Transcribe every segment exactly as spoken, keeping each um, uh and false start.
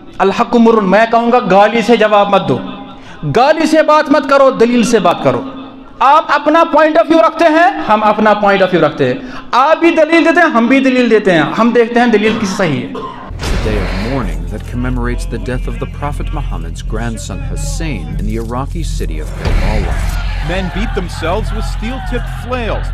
الحق مر، میں کہوں گا گالی سے جواب مت دو، گالی سے بات مت کرو، دلیل سے بات کرو۔ آپ اپنا پوائنٹ آف ویو رکھتے ہیں، ہم اپنا پوائنٹ آف ویو رکھتے ہیں، آپ بھی دلیل دیتے ہیں، ہم بھی دلیل دیتے ہیں، ہم دیکھتے ہیں دلیل کس صحیح ہے۔ A day of mourning that commemorates the death of the Prophet Muhammad's grandson Hussein in the Iraqi city of Karbala. Men beat themselves with steel-tipped flails.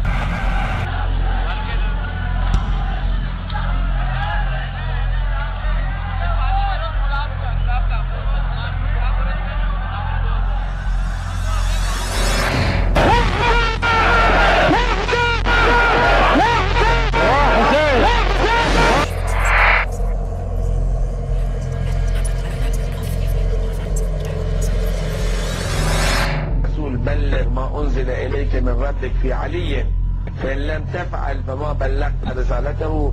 بلغ ما أنزل إليك من ربك في علي فإن لم تفعل فما بلغت رسالته.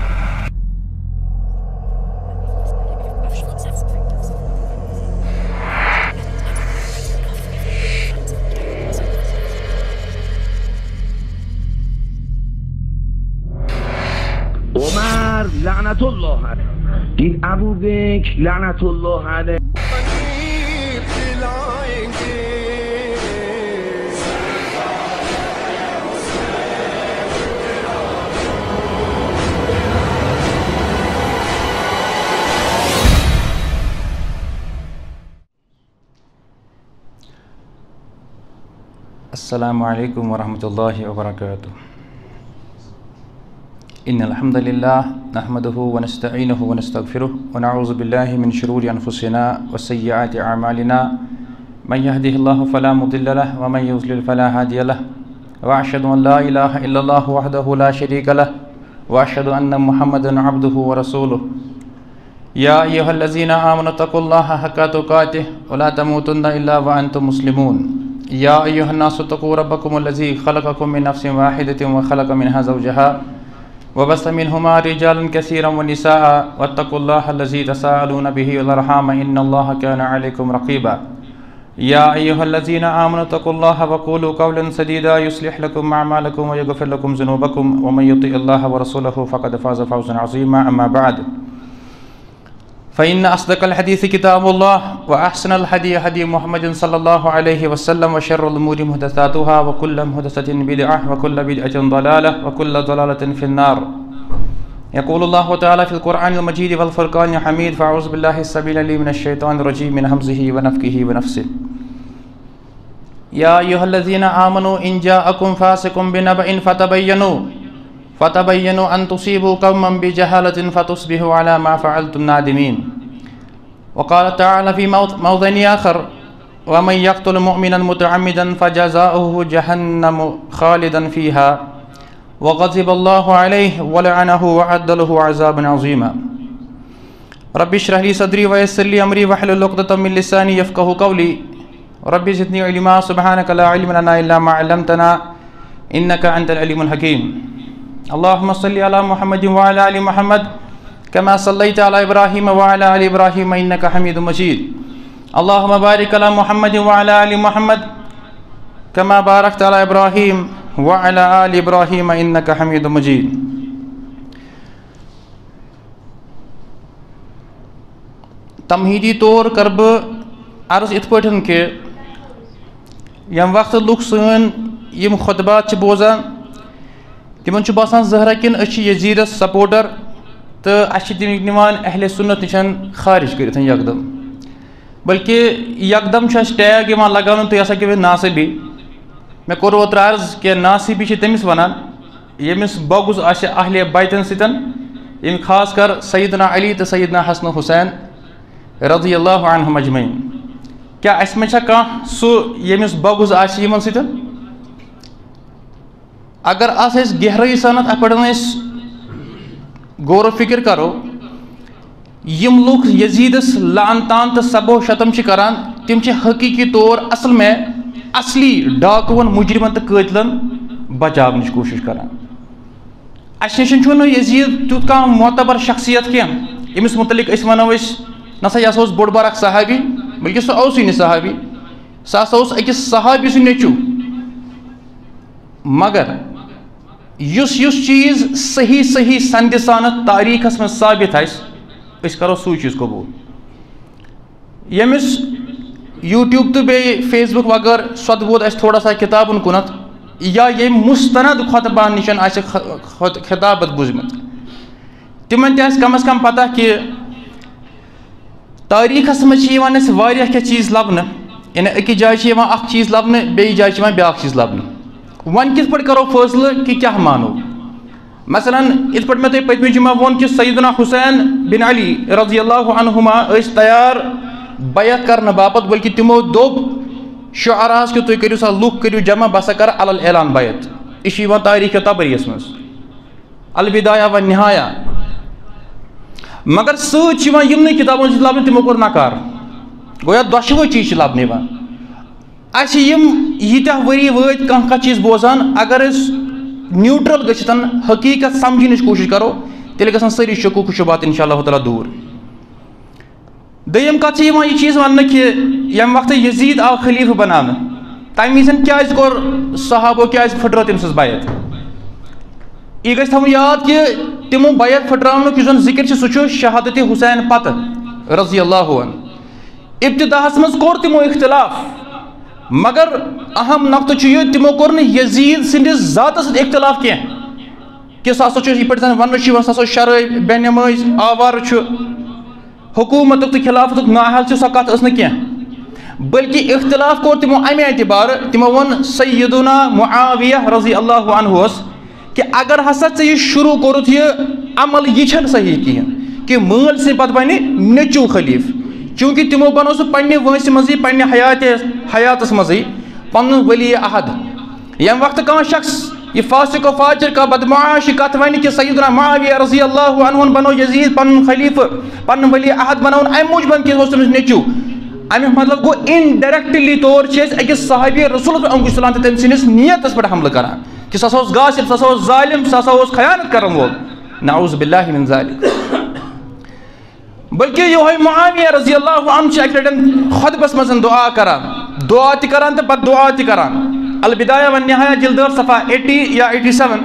عمر لعنة الله عليه، دين أبو بكر لعنة الله عليه. السلام علیکم ورحمۃ اللہ وبرکاتہ۔ ان الحمد للہ نحمده ونستعینه ونستغفره ونعوذ باللہ من شرور انفسنا وسیئات اعمالنا، من يهده الله فلا مضل له ومن يضلل فلا هادي له، واشهد ان لا اله الا الله وحده لا شريك له، واشهد ان محمدا عبده ورسوله۔ یا ایھا الذین آمنوا اتقوا اللہ حق تقاته ولا تموتن الا وانتم مسلمون۔ یا ایھا الناس اتقوا ربکم الذی خلقکم من نفس واحدۃ وخلق منها زوجها وبث منهما رجالا كثيرا ونساء واتقوا الله الذي تساءلون به والارحام ان الله كان عليكم رقيبا۔ یا ایھا الذین آمنوا اتقوا الله وقولوا قولا سدیدا یصلح لكم اعمالکم ویغفر لكم ذنوبکم ومن یطع الله ورسوله فقد فاز فوزا عظیما۔ اما بعد فإن أصدق الحديث كتاب الله وأحسن الهدي هدي محمد صلى الله عليه وسلم وشر الأمور محدثاتها وكل محدثة بدعة وكل بدعة ضلالة وكل ضلالة في النار۔ يقول الله تعالى في القرآن المجيد والفرقان الحميد، فأعوذ بالله السميع العليم من الشيطان الرجيم من همزه ونفخه ونفثه۔ يا أيها الذين آمنوا إن جاءكم فاسق بنبأ فتبينوا فتبينوا أن تصيبوا قوما بجهالة فتصبحوا على ما فعلتم نادمين۔ وقال تعالى في موضع آخر، ومن يقتل مؤمنا متعمدا فجزاؤه جهنم خالدا فيها وغضب الله عليه ولعنه وأعد له عذابا عظيما۔ رب اشرح لي صدري ويسر لي أمري واحلل عقدة من لساني يفقهوا قولي، رب زدني علما سبحانك لا علم لنا إلا ما علمتنا إنك أنت العليم الحكيم۔ اللهم صل على محمد وعلى آل محمد كما صليت على إبراهيم وعلى آل إبراهيم إنك حميد مجيد۔ اللهم بارك على محمد وعلى آل محمد كما باركت على إبراهيم وعلى آل إبراهيم إنك حميد مجيد۔ تمہیدی طور کر بہ عرض ات پٲٹھۍ کہ یم وقت لُکھ سٲنۍ یم خطبات چھِ بوزان تمن چھُ باسان ظٲہرا کِن أسۍ چھِ یزیدس سپورٹر تہٕ اَسہِ چھِ تِم نِوان اہل سنت نِش خارج کٔرِتھ یکدم، بلکہ یکدم چھُ اَسہِ ٹیگ یِوان لگاونہٕ تُہۍ ہسا گٔیوٕ ناصبی۔ مےٚ کوٚر اوترٕ عرض کہ ناصبی چھِ تٔمِس وَنان ییٚمِس بۄگُز آسہِ اہلِ بیتن سۭتۍ، ییٚمہِ خاص کر سیدنا علی تہٕ سیدنا حسن حسین رضی اللہ عنہم اجمعین۔ کیٛاہ اَسہِ منٛز چھا کانٛہہ سُہ ییٚمِس بۄگُز آسہِ یِمن سۭتۍ؟ اگر اتھ أسۍ گہرٲیی سانتھ اتھ پٮ۪ٹھ أسۍ غور و فکر کرو، یم لوگ یزیدس لعن تان تہٕ سبو شتم چھِ کران تم چھِ حقیقی طور اصل میں اصلی ڈاکون مجرمن تہٕ قٲتلن بچاونٕچ کوشش کران۔ اَسہِ نِش چھُنہٕ یزید تیُتھ کانٛہہ معتبر شخصیت کینٛہہ ییٚمِس متعلق أسۍ وَنو أسۍ نسا یہِ ہسا اوس بوٚڑ بار اکھ صحابی، بلکہ سُہ اوسُے نہٕ صحابی، سُہ ہسا اوس أکِس صحابی سُنٛد نیٚچوٗ۔ مگر یُس یُس چیٖز صحیح صحیح سندِ سانت تاریٖخس منٛز ثابت آسہِ أسۍ کرو سُے چیٖز قبوٗل۔ یمس یوٹیوب تو بی فیس بک وغیرہ سود بود اس تھوڑا سا کتابن کنت یا یم مستند خطبان نشن آس خطابت بوزمت تمن تہ کم از کم پتہ کہ تاریخس مجھ اس واریاہ کیا چیز لبنہ یعنی اکس جائے اخ چیز لبنہ بیس جائے بیاکھ چیز لبنہ ون کت پہ کرو فیصلہ کہ کیا مانو مثلا ات پہ میں تھی پتمہ جمعہ وون کہ سیدنا حسین بن علی رضی اللہ عنہما اس تیار بیعت کرنے باپت بلکہ تمو دوب شعراس کہ تھی کرو سا لوک کرو جمع بسا کر علی الاعلان بیعت یہ تاریخ تبری اس مز البدایہ و نہایہ مگر سچ یمن کتابوں سے لبنہ تمو کور نکار گویا دشوے چیز لبنہ اس یتہ وری وت کھانا کھانا چیز بوزان اگر اس نیوٹرل گھتن حقیقت سمجھنچ کوشش کرو تیل گھن ساری شکوک و شبہات انشاء اللہ تعالیٰ دور دیم کت یہ چیز ون کہ یم وقت یزید آو خلیفہ بنانا تمہ وز کیاز کور صحابو کیاز پھٹرو تم سز بیعت یہ گھس تھو یاد کہ تمو بیعت پھٹراونک یس ذکر سہ شہادت حسین پتہ رضی اللہ عنہ ابتداس مز کور تمو اختلاف مگر اہم نقطہ یہ تمو کور یزید سندس ذات ست اختلاف کی کہ سا یہ پہ ون سا شرائب بے نماز آوار حکومت تو خلافت ناحل سا کت نا کی بلکہ اختلاف کور تمو امہ اعتبار تمو ون سیدنا معاویہ رضی اللہ عنہ کہ اگر ہسا ٹھیک شروع کورت یہ عمل یہ صحیح کہین کہ مل سے پتہ بنہ نیچو خلیف چونکہ تمو بنو سہ پنہ وانسہ مزی پنہ حیات حیاتس مزی پن ولی عہد یم وقت کان شخص یہ فاسق و فاجر کا بدمعاش کت ون کہ سیدنا معاویہ رضی اللہ عنہ بنو یزید پن خلیفہ پن ولی عہد بنو ام موجب کہ تمس نیچو امی مطلب گو انڈائریکٹلی طور اکس صحابی رسول اللہ تم سندس نیتس پہ حملہ کران کہ سا غاصب سا ظالم سا خیانت کرن وول نعوذ باللہ من ذلک بلکہ یہ معاویہ رضی اللہ عنہ اک لٹن خطبس مز دعا کران دعا تہ کران تو پتہ دعا تہ کران البدایہ و نہایہ جلد صفحہ اسی یا ساٹھ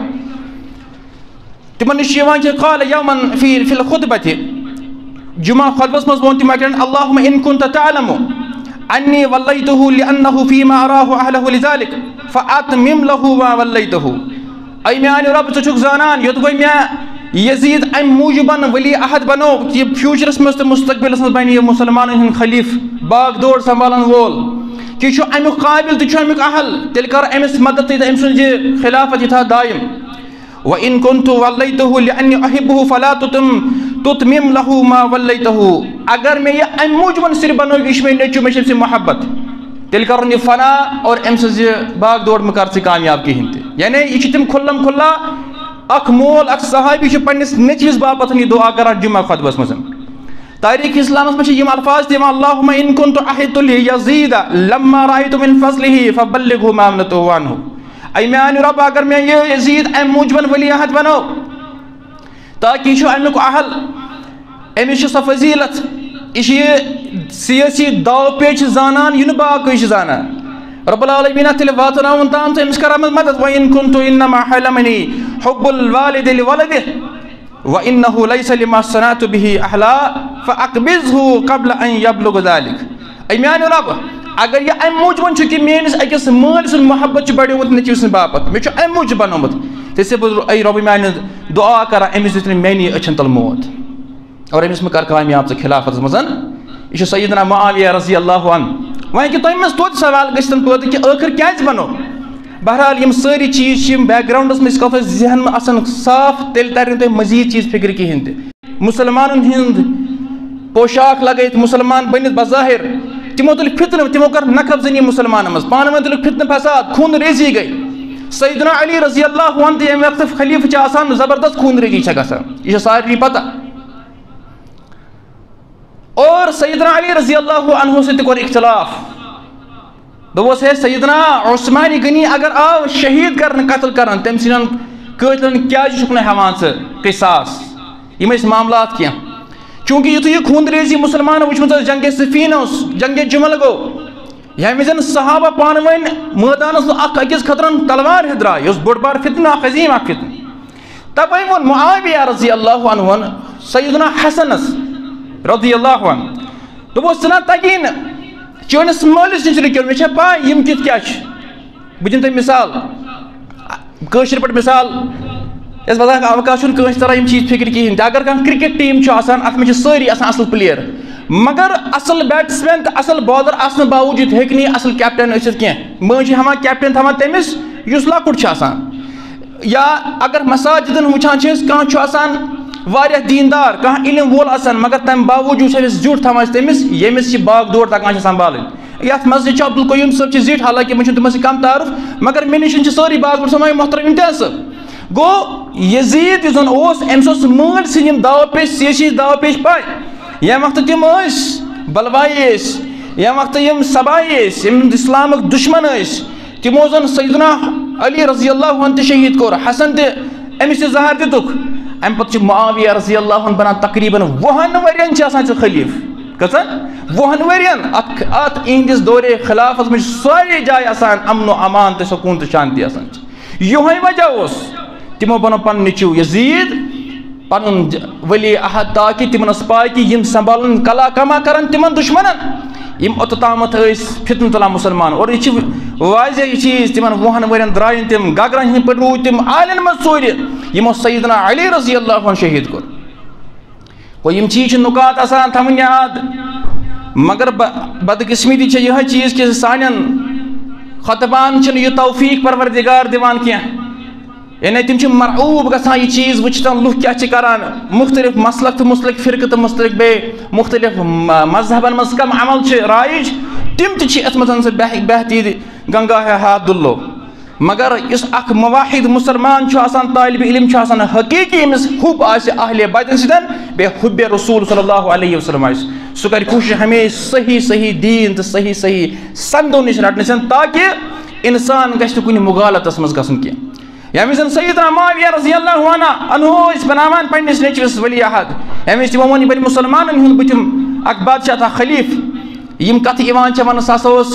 تمن نش قال یوما فی فی الخطبۃ جمعہ خطبس مز وون تم اللهم ان كنت تعلم انی ولیته لانه فيما اراه اهله لذلك فاتمم له ما ولیته ای میان رب ژٕ چھُکھ زانان یوت گوٚو مےٚ یزید ام موجبن ولی عہد بنو کہ فیوچرس مز تو مستقبلس مز بنہ یہ مسلمان ہند خلیف باغ دوڑ سنبھالن وول کہ چھُ امیُک قابل تہ چھُ امیُک اہل تیٚلہِ کر أمِس مدد تہ أمۍ سُنٛد یہِ خلافت یہِ تھاو دایِم وَإِن كُنتُ وَلَّيْتُهُ لِأَنِّي أُحِبُّهُ فَلَا تُتْمِمْ لَهُ مَا وَلَّيْتُهُ اگر میں یہ ام موجبن صرف بنو کہ میں نیچو میں سے محبت تیٚلہِ کرُن یہِ فنا اور أمۍ سٕنٛز یہِ باغ دوڑ مہ کر ژٕ کامیاب کہیٖنۍ تہِ یعنی یہ چھِ تِم کھُلم کھُلا اخ مول اخ صحابی چھ پنس نیچوس باپت یہ دعا کران جمعہ خطبس مز تاریخ اسلامس مجھ یم الفاظ دِوان اللهم ان كنت احد ليزيد لما رايت من فضله فبلغه ما امنته عنه اي میان رب اگر میں یہ یزید ام موجبن ولی عہد بنو تاکہ یہ امیک اہل امس سا فضیلت یہ سیاسی داو پیچ زانان یہ باقی زانان رب العالمین تیل واتناون تام تو امس کرامت مدد وَإِن كُنْتُ إِنَّمَا حَلَمَنِي حُبُّ الْوَالِدِ لِوَلَدِهِ وَإِنَّهُ لَيْسَ لِمَا صَنَعْتُ بِهِ أَحْلَى فَأَقْبِضْهُ قَبْلَ أَن يَبْلُغَ ذَلِكَ ای میان رب اگر یہ ام موجبن چھ کہ میانس اکس مال سن محبت چھ بڑیومت نیچو سن باپت میں چھ ام موجب بنومت تیسے بزر ای رب میان دعا کرا امس دتن میانی اچھن تل موت اور امس میں کر کامیاب سے خلافت مزن یہ سیدنا معاویہ رضی اللہ عنہ وہیں کہ تمہیں تو سوال گشتن پہ کہ آخر کیا بنو بہرحال یم ساری چیز بیک گراؤنڈس میں اس ذہن میں آسان صاف تیل ترین تو مزید چیز فکر کہین تہ مسلمان ہند پوشاک لگائت مسلمان بنت بظاہر تمو تل فتن تمو کر نقب زنی مسلمان مز پانہ ون تل فتن فساد خون ریزی گئی سیدنا علی رضی اللہ عنہ تم وقت خلیفہ آسان زبردست خون ریزی گھان یہ ساری پتہ اور سیدنا علی رضی اللہ عنہ سے تک اختلاف دوس ہے سیدنا عثمان غنی اگر آو شہید کرن قتل کرن تم سن قتلن کیا چھکن ہمان سے قصاص یم اس معاملات کیا چونکہ یہ تو یہ خون ریزی مسلمان وچمت جنگ صفین جنگ جمل گو یعنی زن صحابہ پانوین میدانس اخ اکس خطرن تلوار ہدرا اس بڑ بار فتنہ عظیم اخ فتنہ تب ون معاویہ رضی اللہ عنہ سیدنا حسن رضی اللہ عنہ دوٚپُس ژٕ نا تگی نہٕ چٲنِس مٲلِس نِش رُکِو مےٚ چھےٚ پاے یِم کِتھ کیٛاہ چھِ بہٕ دِمہٕ تۄہہِ مِثال کٲشِر پٲٹھۍ مِثال یۄس بَداکھ اوقات چھُنہٕ کٲنٛسہِ تران یِم چیٖز فِکرِ کِہیٖنۍ تہِ اگر کانٛہہ کِرکٹ ٹیٖم چھُ آسان اَتھ منٛز چھِ سٲری آسان اَصٕل پٕلیر مگر اَصٕل بیٹٕس مین تہٕ اَصٕل بالر آسنہٕ باوجوٗد ہیٚکہِ نہٕ یہِ اَصٕل کیپٹین ٲسِتھ کینٛہہ مٔنٛزۍ چھِ ہٮ۪وان کیپٹین تھاوان تٔمِس یُس لۄکُٹ چھُ آسان یا اگر مساجِدن وٕچھان چھِ أسۍ کانٛہہ چھُ آسان واریاہ دیٖندار کانٛہہ علم وول آسان مگر تَمہِ باوجوٗد چھِ أمِس زیُٹھ تھاوان أسۍ تٔمِس ییٚمِس یہِ باغ دور تگان چھِ سنبھالٕنۍ یَتھ مسجد چھُ عبدالقیوٗم صٲب چھِ زِٹھۍ حالانکہِ وۄنۍ چھُنہٕ تِمن سۭتۍ کم تعارُف مگر مےٚ نِش چھِ سٲری باغ پٲٹھۍ سماے محترم امتیاز صٲب گوٚو یزیٖد یُس زن اوس أمِس اوس مٲلۍ سٕنٛدۍ یِم داو پیش سیٲسی داو پیش پاے ییٚمہِ وقتہٕ تِم ٲسۍ بلوایی ٲسۍ ییٚمہِ وقتہٕ یِم سبایی ٲسۍ یِم اِسلامٕکۍ دُشمن ٲسۍ تِمو زن سیدنا علی رضی اللہ عنہ تہِ شہیٖد کوٚر حسن تہِ أمِس تہِ زہر دِتُکھ اَمہِ پتہٕ چھُ معاویہ رضی اللہ عنہ بنان تقریٖبن وُہن ؤرین چھِ آسان ژٕ خلیٖف کٔژن وُہن ؤرین اَتھ اَتھ اِہنٛدِس دورے خلافس منٛز چھِ سارے جایہِ آسان امن و امان تہٕ سکوٗن تہٕ شانتی آسان یِہوے وجہ اوس تِمو بنوو پنُن نیٚچوٗ یزیٖد پنُن ؤلی عہد تاکہِ تِمن ٲس پاے کہِ یِم سنبھالن کلا کما کرن تِمن دُشمنن یِم اوٚتامتھ ٲسۍ فتنہٕ تُلان مُسلمان اور یہِ چھِ واضح یہِ چیٖز تِمن وُہن ؤرین درٛاے نہٕ تِم گگرن ہٕنٛدۍ پٲٹھۍ روٗدۍ تِم عالین منٛز ژوٗرِ یِمو سیدنا علی رضی اللہ عنہ شہیٖد کوٚر گوٚو یِم چیٖز چھِ نُکات آسان تھاوٕنۍ یاد مگر بدقسمتی چھےٚ یِہے چیٖز کہِ سانٮ۪ن خۄطبان چھِنہٕ یہِ توفیٖق پروردِگار دِوان کینٛہہ یعنی تِم چھِ مرعوٗب گژھان یہِ چیٖز وٕچھتن لُکھ کیٛاہ چھِ کران مُختلف مسلک تہٕ مُستلق فرقہٕ تہٕ مُستلق بیٚیہِ مُختلف مذہبن منٛز کم عمل چھِ رایج تِم تہِ چھِ یَتھ منٛز سُہ بہتیٖر گنگا ہے ہاتھ دُلو مگر یُس اکھ مواحد مُسلمان چھُ آسان طالبہِ علم چھُ آسان حقیٖقی أمِس حُب آسہِ اہلِ بیتن سۭتۍ بیٚیہِ حُبِ رسوٗل صلی اللہ علیہ وسلم آسہِ سُہ کرِ کوٗشِش ہمیشہِ صحیح صحیح دیٖن تہٕ صحیح صحیح سندو نِش رٹنہٕ تاکہِ اِنسان گژھِ نہٕ کُنہِ مُغالتس منٛز گژھُن کینٛہہ ییٚمہِ وِزِ سیدنا معاویہ رضی اللہ عنہ انہو ٲسۍ بناوان پننِس نیٚچوِس ولی عہد ییٚمہِ وِزِ تِمو ووٚن یہِ بنہِ مُسلمانن ہُنٛد بٕتھِم اکھ بادشاہ تھا خلیٖف یِم کتھٕ یِوان چھِ وننہٕ سُہ ہسا اوس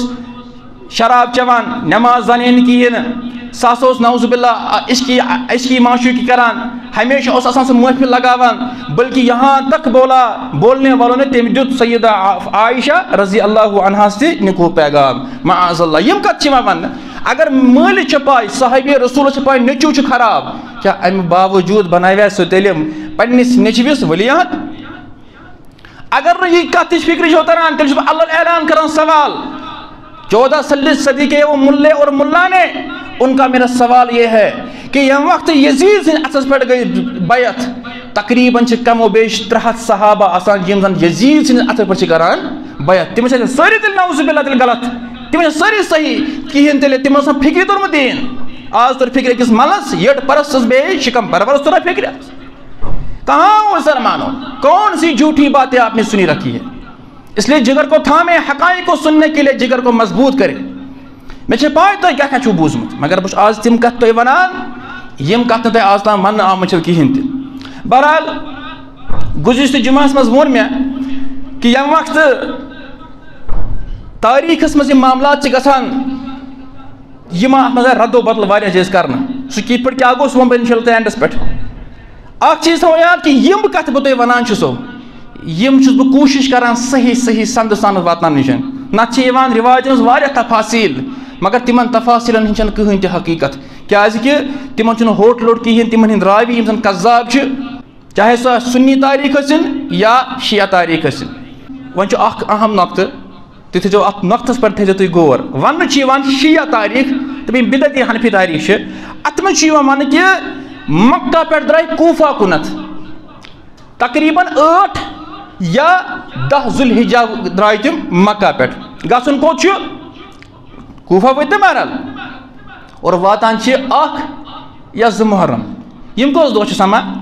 شراب چٮ۪وان نٮ۪ماز زانہِ نہٕ کِہیٖنۍ نہٕ سُہ ہسا اوس نعوذ باللہ عشقی عشقی معشوٗقی کران ہمیشہ اوس آسان سُہ محفل لگاوان بلکہِ یہاں تک بولا بولنے والو نے تٔمۍ دیُت سیدہ عائشہ رضی اللہ عنہاس تہِ نِکوح پیغام معاذ اللہ یِم کتھٕ چھِ یِوان وننہٕ اگر مٲلِس چھِ پاے صحابی رسوٗلس چھِ پاے نیٚچوٗ چھُ خراب کیٛاہ امہِ باوجوٗد بناویا سُہ تیٚلہِ پننِس نیٚچوِس ولی عہد اگر نہٕ یہِ کتھٕچ فکرِ چھو تران تیٚلہِ چھُس بہٕ اللہ اعلان کران سوال چودہ صدی کے وہ ملے اور ملا نے ان کا میرا سوال یہ ہے کہ ییٚمہِ وقتہٕ یزیٖد سٕنٛدِ اَتھس پٮ۪ٹھ گٔے بیعت تقریٖباً چھِ کم و بیش ترٛےٚ ہتھ صحابہ آسان یِم زن یزیٖد سٕنٛدِس اَتھس پٮ۪ٹھ چھِ کران بیعت تِم ٲسۍ سٲری تیٚلہِ نعوذ باللہ تیٚلہِ غلط تِم ٲسۍ سٲری صحیح کِہیٖنۍ تیٚلہِ تِمو اوس فِکرِ توٚرمُت دیٖن آز توٚر فِکرِ أکِس ملس یٔڈ پرستس بیٚیہِ شِکم پرورس توٚرا فِکرِ کہاں مسلمانوں کون سی جھوٹی باتیں آپ نے سنی رکھی ہے اس لیے جگر کو تھامے حقائق کو سننے کے لیے جگر کو مضبوط کرے مےٚ چھےٚ پاے تۄہہِ کیٛاہ کیٛاہ چھُو بوٗزمُت مگر بہٕ چھُس آز تِم کتھٕ تۄہہِ ونان یِم کتھٕ نہٕ تۄہہِ آز تام وننہٕ آمٕژ چھَو کِہیٖنۍ تہِ بہرحال گُزشتہٕ جُمعس منٛز ووٚن مےٚ کہِ ییٚمہِ وقتہٕ تٲریٖخس منٛز یِم معاملات چھِ گژھان یِم اتھ منٛز آیہِ ردو بدل واریاہ جایہِ کرنہٕ سُہ کِتھ پٲٹھۍ کیٛاہ گوٚو سُہ وَنہٕ بہٕ اِنشاء اللہ تۄہہِ اینڈس پٮ۪ٹھ اکھ چیٖز تھاوو یاد کہِ یِم کتھٕ بہٕ تۄہہِ ونان چھُسو یِم چھُس بہٕ کوٗشِش کران صحیح صحیح سندٕ سان واتناونٕچ نتہٕ چھِ یِوان رِواجن منٛز واریاہ تفاصیٖل مگر تِمن تفاصیٖلن ہٕنٛز چھنہٕ کٕہٕنۍ تہِ حقیٖقت کیٛازِ کہِ تِمن چھُنہٕ ہوٹ لوٹ کِہیٖنۍ تِمن ہٕنٛدۍ راوی یِم زن قذاب چھِ چاہے سۄ سُنی تٲریٖخ ٲسِن یا شِیا تٲریٖخ ٲسِن وۄنۍ چھُ اکھ اہم نۄقطہٕ تُہۍ تھٲیزیو اتھ نۄقطس پٮ۪ٹھ تھٲیزیو تُہۍ غور وننہٕ چھُ یِوان شِیا تٲریٖخ تہٕ بیٚیہِ بِدعتی حنفی تٲریٖخ چھِ اتھ منٛز چھُ یِوان وننہٕ کہِ مکہ پٮ۪ٹھ درٛاے کوٗفا کُنتھ تقریٖبن ٲٹھ یا دہ ذوالحجہ درٛاے تِم مکہ پٮ۪ٹھ گژھُن کوٚت چھُ کوٗفا وٲتۍ نہ بہرحال اور واتان چھِ اکھ یا زٕ محرم یِم کٔژ دۄہ چھِ سمان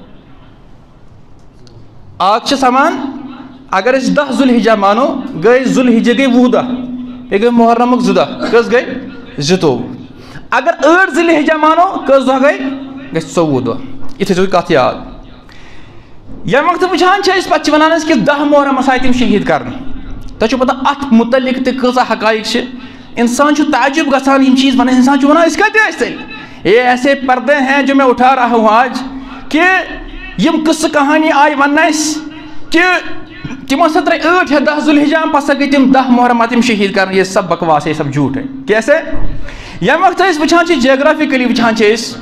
اکھ چھِ سمان اگر أسۍ دہ ذوالحجہ مانو گٔے ذوالحجہ گٔے وُہ دۄہ بیٚیہِ گٔے محرمُک زٕ دۄہ کٔژ گٔے زٕتووُہ اگر ٲٹھ ذوالحجہ مانو کٔژ دۄہ گٔے گژھِ ژوٚوُہ دۄہ یہِ تھٲیزیو کتھ یاد ییٚمہِ وقتہٕ وٕچھان چھِ أسۍ پتہٕ چھِ ونان أسۍ کہِ دہ محرمس آیہِ تِم شہیٖد کرنہٕ تۄہہِ چھُو پتہ اتھ مُتعلق تہِ کۭژاہ حقایق چھِ انسان چھُ تعجب گژھان یِم چیٖز ونان انسان چھُ ونان أسۍ کتہِ ٲسۍ تیٚلہِ یہ ایسے پردے ہیں جو میں اٹھا رہا ہوں آج کہ یِم قصہٕ کہانی آیہِ وننہٕ اَسہِ کہ تم سے ترے ٲٹھ یا دہ ذوالحجہ پسا گئی تم دہ محرم تم شہید کرن. یہ سب بکواس ہے, یہ سب جھوٹ ہے. کیسے؟ یم وقت اس وچھان چھ جیوگرافکلی وچھان چھ اس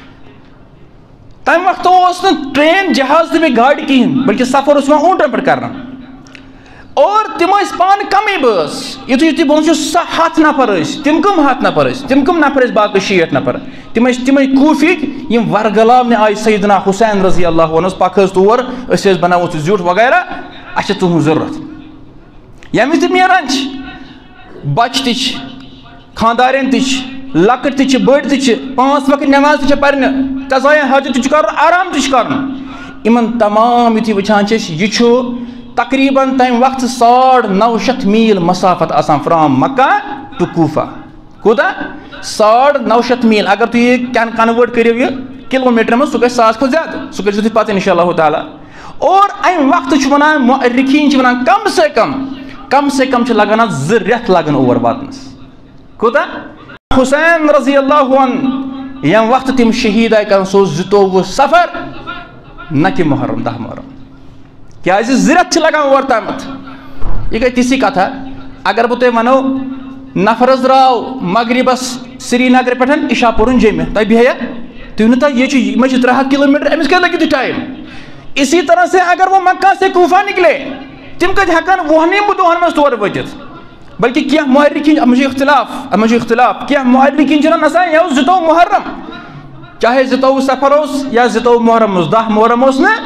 تم وقت اس ٹرین جہاز تہ گاڑی کہین بلکہ سفر اس اونٹن پر کرنا اور تم اس پان کمی بس یتھ یتھ بون سہ ہاتھ نفر اس تم کم ہاتھ نفر اس تم کم نفر اس باقی شیٹ نفر تم تم کوفک یم ورگلاونے آئی سیدنا حسین رضی اللہ عنہ پک حظ تور اس بناو زیوٹ وغیرہ اچھا تہذ ضرورت یم تم نیران بچ تچ خاندارین تچ لکٹ تچ بڑ تچ پانچ وقت نماز تچ پرن قضاء حاجت تچ کر آرام تچ کرن یمن تمام یتھ وچھان چھ یہ تقریباً تم وقت ساڑ نو شتھ میل مسافت آسان فرام مکہ ٹو کوفہ. کوتا ساڑ نو شتھ میل اگر تھی یہ کنورٹ کرو یہ کلو میٹر میں سہ گھر ساس کھت زیادہ سہ کر پتہ ان شاء اللہ تعالیٰ. اور ام وقت ونان مؤرخین ونان کم سے کم کم سے کم لگان زٕ رٮ۪تھ لگان اور واتنس. کوتا حسین رضی اللہ عنہ یم وقت تم شہید آئی کر سو زٕتووُہ سفر نہ کہ محرم دہ محرم کیا زرت لگان اور تامت. یہ گئی تیسی کتھا اگر بہ تہ ونو نفر درو مغربس سری نگر پہ عشاء پورن جمع تہ بہیا تھی ونو تہ یہ مجھے ترے ہاتھ کلو میٹر امس کیا لگی ٹائم. اسی طرح سے اگر وہ مکہ سے کوفہ نکلے تم کت ہکن وہنی دہن مز تور وتت بلکہ کیا مؤرخین مجھے اختلاف مجھے اختلاف کیا مؤرخین چھ نسان یہ زٕتووُہ محرم چاہے زٕتووُہ سفر اس یا زٕتووُہ محرم اس دہ محرم اس نا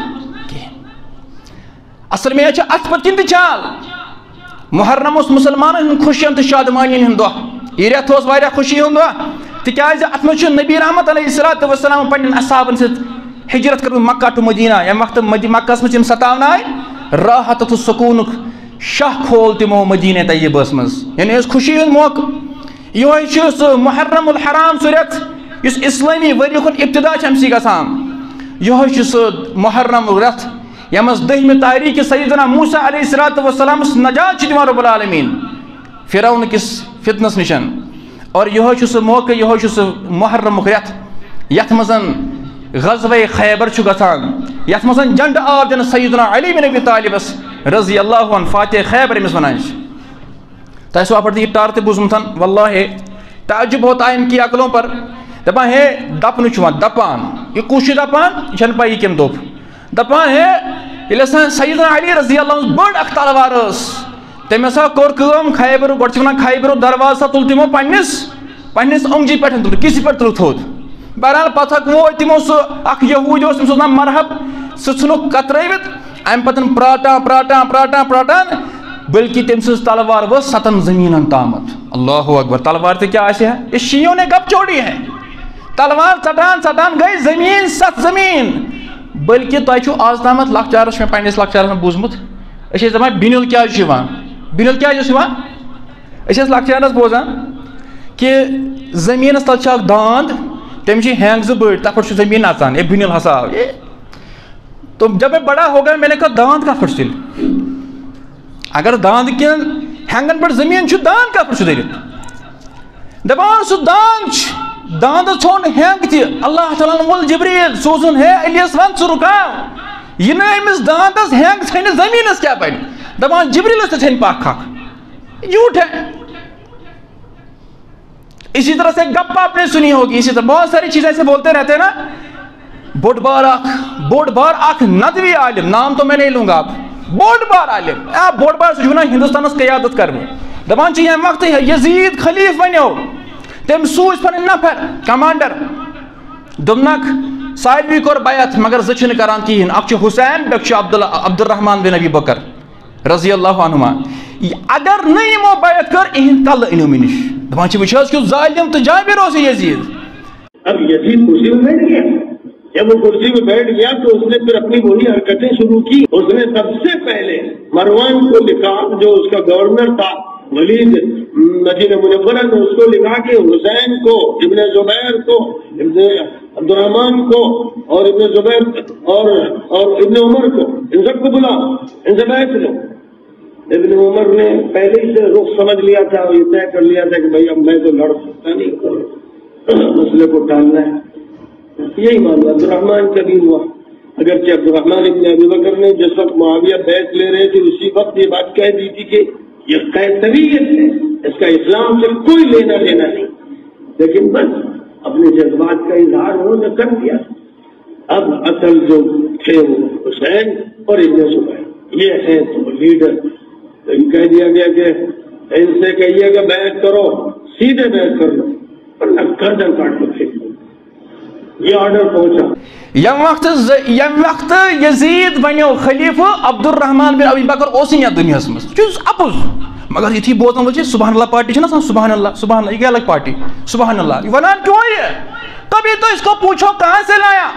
اصل میں یہ ات پت کن تہ چال. محرم اس مسلمان ہند خوشین تو شادمانی ہند دہ یہ رت اس واریاہ خوشی ہند دہ تکیاز ات مز نبی رحمت علیہ الصلوۃ والسلام پنن اصحابن ست ہجرت کر مکہ ٹو مدینہ یم وقت مکہ مجھ ستاون آئی راحت تو سکون شاہ کھول تمو مدینہ طیبس مز یعنی اس خوشی ہند موقع. یہ سہ محرم الحرام سہ رت اس اسلامی وری کن ابتدا ام سی گژھان. یہ سہ محرم رت یمس دہمہ تاریخ سیدنا موسیٰ علیہ الصلوۃ والسلام نجات دِوان رب العالمین فرعون کس فتنس نشن. اور یہ سہ موقع یہ سہ محرم رت یتھ مز غزوہ خیبر گژھان یتھ مز جنڈ آو دن سیدنا علی بن ابی طالبس رضی اللہ عنہ فاتح خیبر امس ونان. تہ سو پڑھ یہ ٹار تہ بوزمت واللہ تعجب ہوتا ہے ان کی عقلوں پر. دپان ہے دپن چھ دپان یہ کش دپان یہ چھن پائی کم دوپ دپان ہے یل سیدنا علی رضی اللہ عنہ بڑ اخ تلوار تم ہسا کور کم خیبر گۄڈٕ ونان خیبر دروازہ تل تمو پنس پنس اونگجی پہ تل کسی پہ تل تھوٚد. بہرحال پتہ ووت تمو سہ اخ یہود اوس تٔمِس اوس ونان مرحب سہ ژھنُکھ کترٲوِتھ امہ پتہٕ پراٹان پراٹان پراٹان پراٹان بلکہ تم سٕنٛز تلوار ؤژھ ستن زمینن تامت. اللہ اکبر. تلوار تہ کیا آسہِ ہے یہ شیعوں نے گپ چھوڑی ہے. تلوار ژٹان ژٹان گئی زمین ست زمین بلکہ تہ چھو آز تامت لکچارس میں پنس لکچارس میں بوزمت اس دپان بنیل کیا بنیل کیا اس لکچارس بوزان کہ زمینس تل چھ اکھ داند تم ہینگ زٕ بڑ تک پہ زمین نژان یہ بنیل ہسا آو. تو جب میں بڑا ہو گیا میں نے کہا داند کت پہ تیل اگر داند کن ہینگن پہ زمین چھ داند کت پہ دٔرِتھ دپان سہ داند داند ژھون ہینگ تہ اللہ تعالیٰ وول جبریل سوزن ہے الیس ون ژٕ رُکاو یہ امس داندس ہینگ ژھنہِ زمینس کیا پڑ دپان جبریلس تہ ژھنہِ پکھ اکھ جھوٹ ہے. اسی طرح سے گپ آپ نے سنی ہوگی اسی طرح بہت ساری چیزیں ایسے بولتے رہتے ہیں نا. بوڑ بار اخ بوڑ بار اخ ندوی عالم نام تو میں نہیں لوں گا آپ بوڑ بار عالم بوڑ بار سہ ہندوستان قیادت کرنے دپان چھ یم وقت یزید خلیف بنیو تم سوز پن نفر کمانڈر دوپنک ساروی کور بیعت مگر زٕ چھنہٕ کران کہین اکھ چھ حسین بیاکھ چھ عبد الرحمان بن ابی بکر رضی اللہ عنہما. اگر نہ یمو بیعت کر اہن کل انو مےٚ نش دپان چھ وچھ کیوں ظالم تو جابر اوس یزید. اب یزید کرسی میں بیٹھ گیا جب وہ کرسی میں بیٹھ گیا تو اس نے پھر اپنی وہی حرکتیں شروع کی. اس نے سب سے پہلے مروان کو لکھا جو اس کا گورنر تھا ولید مدینہ منورہ نے اس کو لکھا کہ حسین کو ابن زبیر کو ابن عبد الرحمان کو اور ابن زبیر اور اور ابن عمر کو ان سب کو بلا ان سے بیعت لو. ابن عمر نے پہلے ہی سے رخ سمجھ لیا تھا اور یہ طے کر لیا تھا کہ بھائی اب میں تو لڑ سکتا نہیں مسئلے کو ٹالنا ہے. یہی معاملہ عبد الرحمان کا بھی ہوا اگرچہ عبد الرحمن ابن ابی بکر نے جس وقت معاویہ بیعت لے رہے تھے اسی وقت یہ بات کہہ دی تھی کہ یہ قیصریت ہے، اس کا اسلام سے کوئی لینا دینا نہیں، لیکن بس اپنے جذبات کا اظہار انہوں نے کر دیا۔ اب اصل جو تھے وہ حسین اور ابن زبیر، یہ ہیں تو لیڈر۔ کہہ دیا گیا کہ ان سے کہیے کہ بیعت کرو، سیدھے بیعت کر لو ورنہ گردن کاٹ کے پھینک دو۔ یہ آرڈر پہنچا۔ یم وقت یم وقت یزید بنیو خلیفہ، عبد الرحمن بن ابی بکر اوس نہ دنیا مز چھ اپوز، مگر یتھی بوزن وجہ سبحان اللہ پارٹی چھ نا سبحان اللہ سبحان اللہ، یہ الگ پارٹی سبحان اللہ، یہ ونان کیوں ہے؟ کبھی تو اس کو پوچھو کہاں سے لایا؟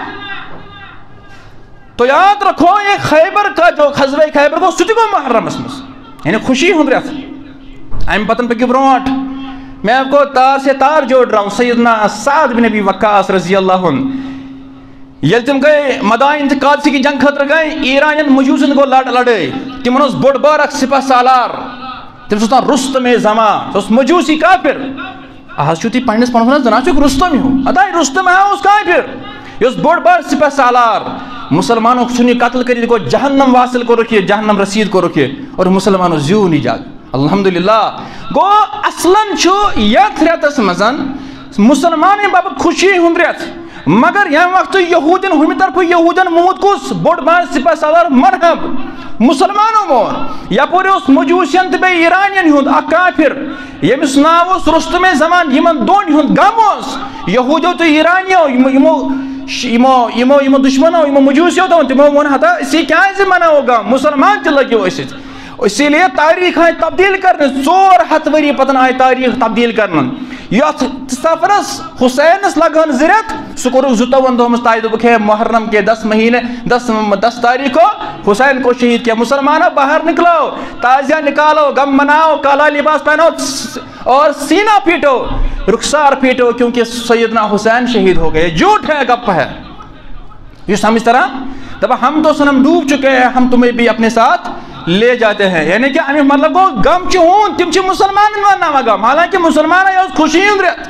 تو یاد رکھو یہ خیبر کا جو غزوہ خیبر کو سٹی کو محرم مز یعنی خوشی ہند رت ام پتن پکو برونٹ میں آپ کو تار سے تار جوڑ رہا ہوں۔ سیدنا سعد بن ابی وقاص رضی اللہ عنہ یل تم گئے مدائن تہ قادسی کی جنگ خطر گئے، ایرانین مجوسن کو لڑ لڑے، تمن اس بڑ بار اک سپہ سالار تم سوچنا رستم زمان اس مجوسی کافر آج چھو تی پنس پنس زنا چھ رستم ہوں ادائی رستم ہے اس کافر اس بڑ بار سپہ سالار مسلمانوں سنی قتل کری کو جہنم واصل کو رکھیے، جہنم رسید کو رکھیے اور مسلمانوں زیو نہیں جاگ۔ الحمدللہ گو اصلاً چھو یت ریتس مزن مسلمان بابت خوشی ہند ریت، مگر یم وقت یہودن ہمی طرف یہودن موت کس بڑ بار سپہ سالار مرحب مسلمانوں مور یا پوری اس مجوسین تبے ایرانین ہند اک کافر یمس ناو اس رستم زمان یمن دون ہند غم اس یہودیو تو ایرانیو یمو یمو یمو یمو دشمنو یمو مجوسیو تو تمو ون ہتا اسی کیا سے مناو گا مسلمان تہ لگیو اس اسی لیے تاریخ آئی تبدیل کرنے ژور ہتھ وری پتن آئی تاریخ تبدیل کرنے یت سفرس حسینس لگن زرت سہ کورک زٕتووُہن دۄہن منٛز تاے دوٚپُکھ ہے محرم کے دس مہینے دس دس تاریخ کو حسین کو شہید کیا، مسلمانوں باہر نکلو، تازیہ نکالو، غم مناؤ، کالا لباس پہنو اور سینہ پیٹو، رخسار پیٹو، کیونکہ سیدنا حسین شہید ہو گئے۔ جھوٹ ہے، گپ ہے۔ یہ ہم اس طرح دبا ہم تو سنم ڈوب چکے ہیں، ہم تمہیں بھی اپنے ساتھ لے جاتے ہیں، یعنی کہ ہمیں مطلب کو غم چون تم چھ مسلمان وناوا غم، حالانکہ مسلمان ہے اس خوشی ہند رت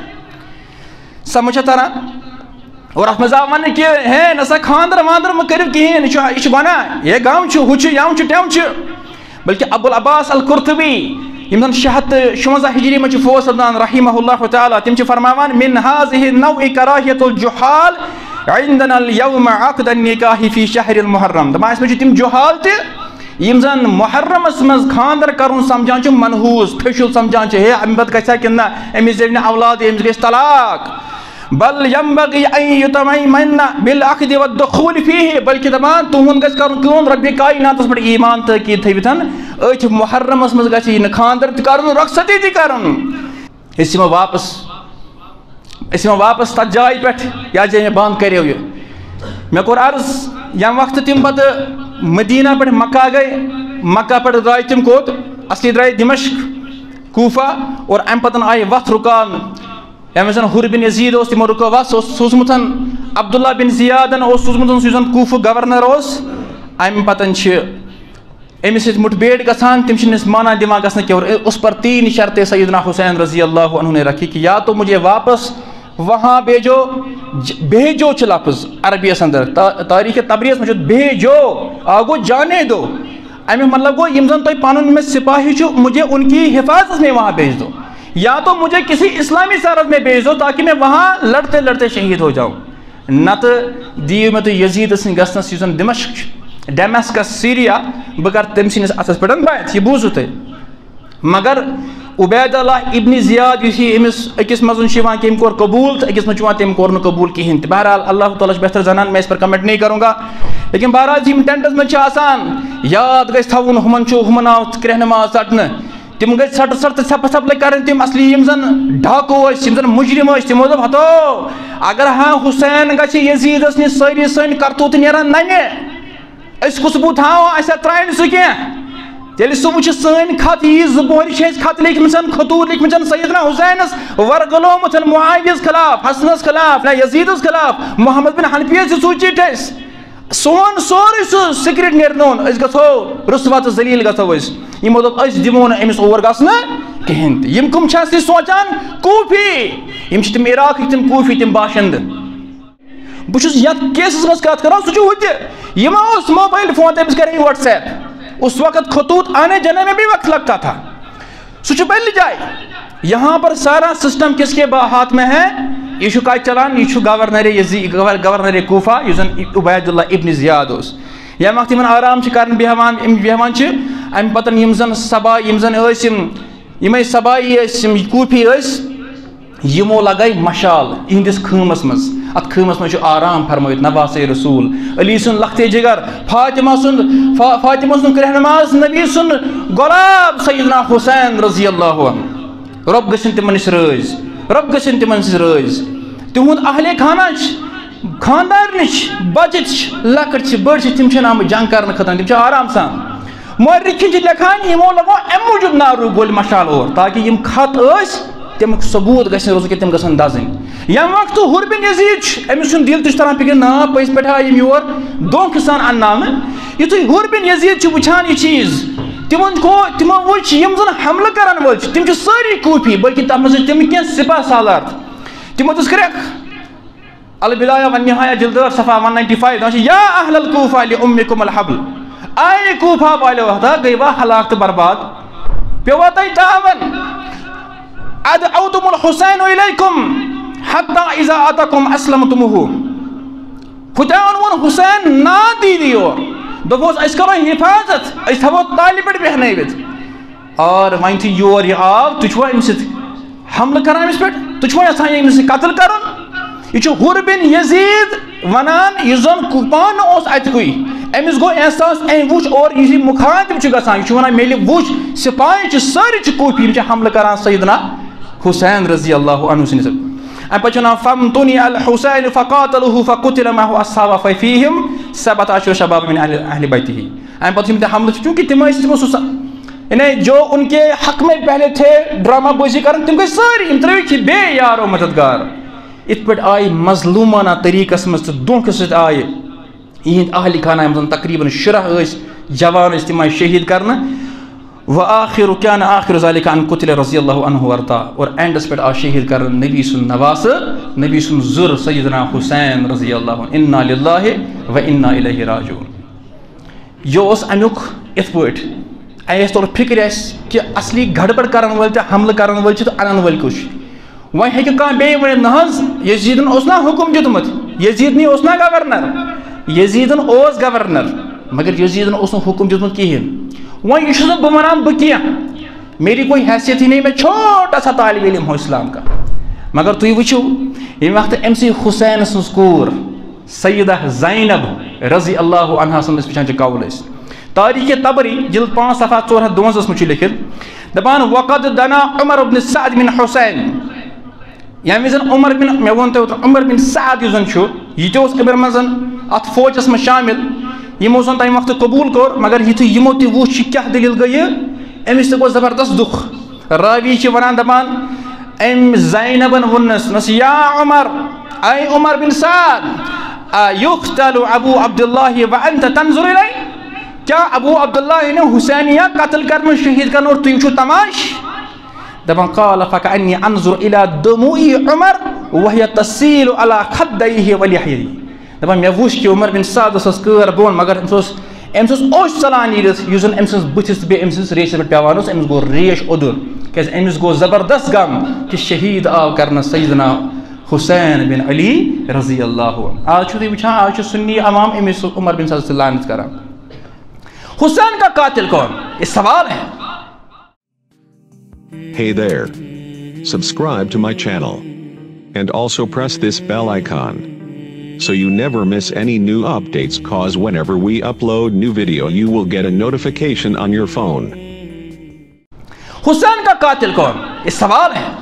سمجھا ترا اور ات مزا ون کہ ہے نسا خاندر واندر مہ کرو کہین، یہ گنا یہ غم چھ ہو چھ یم چھ ٹیم چھ، بلکہ ابو العباس القرطبی یم زن شیٚے ہتھ شُونٛزہ ہجری مجھ فوت سپدان رحمہ اللہ تعالی تم چھ فرماوان من هذه النوع کراہیت الجحال عندنا اليوم عقد النکاح فی شہر المحرم، دپان اس میں تم جحال تہ یم زن محرمس مز خاندر کرن سمجھان چھ منحوس پھشل سمجھان چھ ہے ام پتہ گژھِ کِنہٕ نہ أمِس زیو نہٕ اولاد أمِس گژھِ طلاق، بل ينبغي ان يتميمن بالعقد والدخول فيه، بلکہ دپان تہند گژھِ کرن کٲم رب کائناتس پٮ۪ٹھ ایمان تٲقیٖد تھٲوِتھ أتھۍ محرمس مز گژھِ نہٕ خاندر تہِ کرن رخصتی تہِ کرن۔ أسۍ یِمو واپس أسۍ یِمو واپس تتھ جایہِ پٮ۪ٹھ یتھ جایہِ مےٚ بنٛد کریو یہِ، مےٚ کوٚر عرض ییٚمہِ وقتہٕ تِم پتہٕ مدینہ پٮ۪ٹھ مکہ گئے، مکہ پٮ۪ٹھ درٛاے تِم کوٚت اصلی درٛاے دمشق کوفہ اور امہِ پتہٕ آیہِ وتھ رُکاونہٕ، ییٚمہِ زن حُر بن یزید اوس تِمو رُکٲو وتھ، سُہ اوس سوٗزمُت عبداللہ بن زیادن اوس سوٗزمُت یُس زن کوفہُک گورنر اوس، امہِ پتہٕ چھِ أمِس سۭتۍ مُٹھ بھیڑ گژھان، تِم چھِنہٕ أسۍ مانان دِوان گژھنہٕ کینٛہہ، اور اس پر تین شرطیں سیدنا حسین رضی اللہ عنہ نے رکھی کہ یا تو مجھے واپس وہاں بھیجو، بھیجو چھ لفظ عربی اندر تاریخ تبریز میں بھیجو آگو جانے دو، امی مطلب گو یم زن تو پانون میں سپاہی چھو مجھے ان کی حفاظت میں وہاں بھیج دو، یا تو مجھے کسی اسلامی سرحد میں بھیج دو تاکہ میں وہاں لڑتے لڑتے شہید ہو جاؤں، نت دیو میں تو یزید سن گسنس یوزن دمشق ڈیمسکس سیریا بکر تم سنس اتس پٹن بیت یہ بوزو تے، مگر عبید اللہ ابن زیاد یسی امس اکس مزن شیوان کہ ام کور قبول تو اکس مچوان تم کور نہ قبول کہین، بہرحال اللہ تعالیٰ بہتر زنان میں اس پر کمنٹ نہیں کروں گا، لیکن بہرحال یم ٹینٹس میں آسان یاد گژھِ تھاون ہمن چھو ہمن آو کرہ نماز ژٹنہ، تم گژھِ ژٹ ژٹ ژھپ ژھپ لگہِ کرٕنۍ تم اصلی یم زن ڈاکو ٲسۍ یم زن مجرم ٲسۍ تمو دوٚپ ہتو اگر ہاں حسین گژھِ یزیدس نش سٲری سٲنۍ کرتوت نیران ننہِ أسۍ کُس بوٗ تھاوو اَسہِ ترٛایہِ نہٕ سُہ کینٛہہ، ییٚلہِ سُہ وٕچھِ سٲنۍ خط یی زٕ بوہرِ چھِ اَسہِ خط لیکھمٕژ خطوٗط لیکھمٕژ سیدنا حسینس ورگلومُت معاویس خلاف، حسنس خلاف، نہ یزیدس خلاف، محمد بن حنفیس دِژ سُہ چِٹھۍ اَسہِ، سون سورُے سُہ سِکرِٹ نیرِ نوٚن، أسۍ گژھو رُسوا تہٕ ذلیٖل گژھو أسۍ، یِمو دوٚپ أسۍ دِمو نہٕ أمِس اور گژھنہٕ کِہیٖنۍ تہِ، یِم کٕم چھِ اَصلی سونٛچان کوٗفی، یِم چھِ تِم عراقٕکۍ تِم کوٗفی تِم باشنٛدٕ، بچس یت کیسس مز کت کران سہ ہوت یہ موبائل فون تمس کریں واٹس ایپ. اس وقت خطوط آنے جانے میں بھی وقت لگتا تھا. سہ پہلی جائے. یہاں پر سارا سسٹم کس کے ہاتھ میں ہے؟ یہ کت چلان یہ گورنر یزید گورنر کوفہ اس زن عبید اللہ ابن زیاد اس. یم وقت ان آرام کرن بیہوان بیہوان ام پتن یم زن سبا یم زن ٲسۍ یم یمے سبائی ٲسۍ یم کوفی ٲسۍ یمو لگائی مشال اہندس خیمس مز. ات خیمس مز آرام فرمائت نواس رسول علی سن لخت جگر فاطمہ سن فاطمہ سن رہنماز نبی سن غلام سیدنا حسین رضی اللہ عنہ. رب گژھن تمن نش رٲضۍ رب گژھن تمن نش رٲضۍ. تہند اہل خانہ خاندار نش بچت لکٹ بڑ تم آمت جنگ کرنے خطر تم آرام سان. مورخین لکھان یمو لگو ام موجود نارو گول مشال اور تاکہ یم خط ٲسۍ تمیک ثبوت گژھن روزن کہ تم گژھن دزٕنۍ. یم وقت حر بن یزید امس دل تہ تران فکر نا پز پہ آئی یم یور دھوکہ سان انناونہ. یتھے حر بن یزید وچھان یہ چیز تمن کو تمو وچ یم زن حملہ کران ول تم ساری کوفی بلکہ تم مز تم کی سپاہ سالار تمو دس کرک البدایہ والنہایہ جلدر صفحہ ایک سو ننانوے یا اہل الکوفہ لامکم الحبل. آئے کوفہ والے وحدہ گئی وا ہلاک تو برباد. پیوا تہ تعاون ادعوتم الحسین الیکم حتی اذا اتاکم اسلمتموہ. خداون ون حسین نا دی دیو دپوس اس کرو حفاظت اس تھو تالی پہ بہنوت اور ون تھی یور یہ آو تہ امس حملہ کران امس پہ تہ یژھان امس قتل کرن. یہ حر بن یزید ونان یہ زن پان اس اتکوی امس گو احساس ام وچ اور یہ مخاطب گژھان یہ ونان میل وچ سپاہی ساری کوفی حملہ کران سیدنا حسین رضی اللہ عنہ سنس. ام پہ نام فمتنی الحسین فقاتلہ فقتل معه اصحابہ ففیہم سبعۃ عشر شباب من اہل بیتہ. ام پہ تم حملہ چونکہ تم یعنی جو ان کے حق میں پہلے تھے ڈرامہ بازی کرن تم گئی ساری تروی بے یارو مددگار. ات پہ آئی مظلومانہ طریقس مز تو دھوکہ ست آئے یہند اہل خانہ یم زن تقریباً شرح ٲسۍ جوان ٲسۍ تم آئی شہید کرنا. وآخر كان آخر ذلك ان قتل رضی اللہ عنہ ورتا. اور اینڈس پہ آ شہید کرن نبی سن نواس نبی سن ذر سیدنا حسین رضی اللہ عنہ. انا للہ و انا الیہ راجعون. یہ اس امیک ات پہ ایس طور فکر اس کہ اصلی گڑبڑ کرن ول تو حملہ کرن ول تو انن ول کچھ. وہیں ہیکہ کان بے ون نہز یزیدن اس نا حکم دیتمت یزید نی اس نا گورنر یزیدن اوس گورنر مگر یزیدن اس حکم دیتمت کہین. وہیں یہ چھس بہ ونان بہ کینہ میری کوئی حیثیت ہی نہیں میں چھوٹا سا طالب علم ہوں اسلام کا. مگر تھی وچھو یہ وقت ام سی حسین سن کور سیدہ زینب رضی اللہ عنہا سن پچھان قول اس. تاریخ طبری جلد پانچ صفحہ ژور ہتھ دُوَنزاہس مجھ لکھت دپان وقد دنا عمر بن سعد بن حسین. یعنی زن عمر بن میں ون تو عمر بن سعد زن چھو یہ تو اس قبر مزن ات فوجس میں شامل یمو زن تمہ وقت قبول کور مگر یہ یمو تہ وچ کیا دلیل گئی امس تہ گو زبردست دکھ. راوی چھ ونان دپان ام زینبن ونس نس یا عمر اے عمر بن سعد یقتل ابو عبداللہ وانت تنظر الی. کیا ابو عبداللہ نے حسینیہ قتل کرنے شہید کرنے اور تھی وچھو تماش. دپان قال فکأنی انظر الى دموعی عمر وہی تسیل علی خدیہ ولحیہ. دپان میں وچھ کہ عمر بن سعد اس کر بون مگر امس امس اوش چلان یہ یوزن امس بتس بے امس ریش پہ پیوان اس امس گو ریش ادر کہ امس گو زبردست غم کہ شہید آو کرنا سیدنا حسین بن علی رضی اللہ عنہ. آج چھو دی وچھان آج سنی عوام امس عمر بن سعد سے لعنت کران. حسین کا قاتل کون؟ یہ سوال ہے. Hey there. Subscribe to my channel. And also press this bell icon. So you never miss any new updates cause whenever we upload new video you will get a notification on your phone. حسین کا قاتل کون؟ یہ سوال ہے.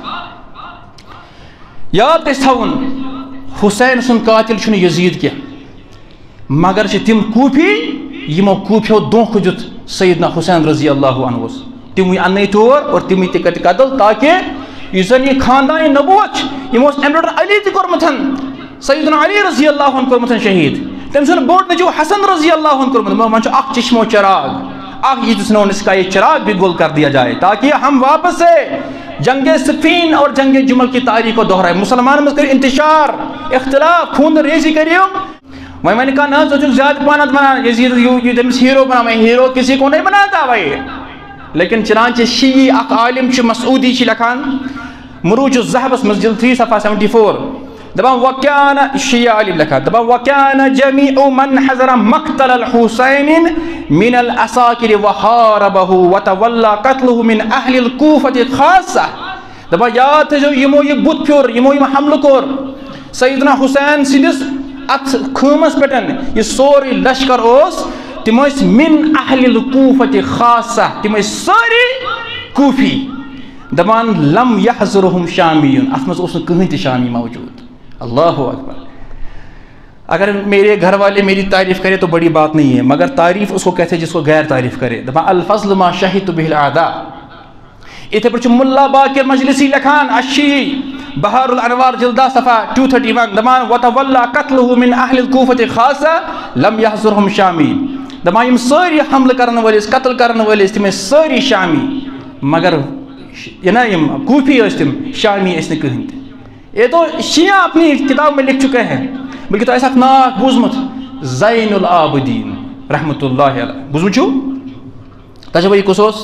یاد گژھِ تھاوُن حسین سن قاتل چھُنہٕ یزید کینٛہہ مگر چھِ تِم کوٗفی یمو کوٗفیو دھوکہ دیُت سیدنا حسین رضی اللہ عنہس. تموی انے تور اور تموی تہ کتہ قتل تاکہ یہ زن یہ خاندان نبوت یمو اس امبر علی تہ کورمتن سیدنا علی رضی اللہ عنہ کورمتن شہید. تم سن بوڑ نجو حسن رضی اللہ عنہ کورمتن من چھ اخ چشم و چراغ اخ یہ سنو اس کا یہ چراغ بھی گل کر دیا جائے تاکہ ہم واپس سے جنگ صفین اور جنگ جمل کی تاریخ کو دہرائے، مسلمان میں کرو انتشار، اختلاف، خون ریزی کریو. میں میں نے کہا نا تو زیادہ پانت بنا یزید یہ تمس ہیرو بنا، میں ہیرو کسی کو نہیں بناتا بھائی. لیکن چنانچہ شیعی اخ عالم چھ مسعودی چھ لکھان مروج الذهب مسجد تھری صفحہ سیونٹی فور دبا وکان شیعہ عالم لکھا دبا وکان جميع من حضر مقتل الحسین من الاساکر وحاربه وتولى قتله من اہل الکوفہ خاصہ. دبا یاد جو یمو یہ بت پھور یمو یہ حملہ کور سیدنا حسین سندس ات خیمس پٹن یہ سوری لشکر اس تم من اہل الکوفہ خاصہ تم ساری کوفی. دبان لم یحضرهم شامیون ات مز اس کہیں تے شامی موجود. اللہ اکبر. اگر میرے گھر والے میری تعریف کرے تو بڑی بات نہیں ہے، مگر تعریف اس کو کہتے ہیں جس کو غیر تعریف کرے. دبا الفضل ما شہدت به الاعداء. اتھے پر ملا باقر مجلسی لکھان الشیعی بہار الانوار جلدہ صفحہ دو سو اکتیس دمان وتولى قتله من اہل الکوفہ خاصہ لم یحضرهم شامی. دمان یم ساری حمل کرن والس قتل کرن والس تم ساری شامی، مگر یہ نا یم کوفی اس تم شامی اس نے کہیں. یہ تو شیعہ اپنی کتاب میں لکھ چکے ہیں. بلکہ تو ایسا ناک بوزمت زین العابدین رحمت اللہ علیہ بوزمت چھو تجھے یہ کسوس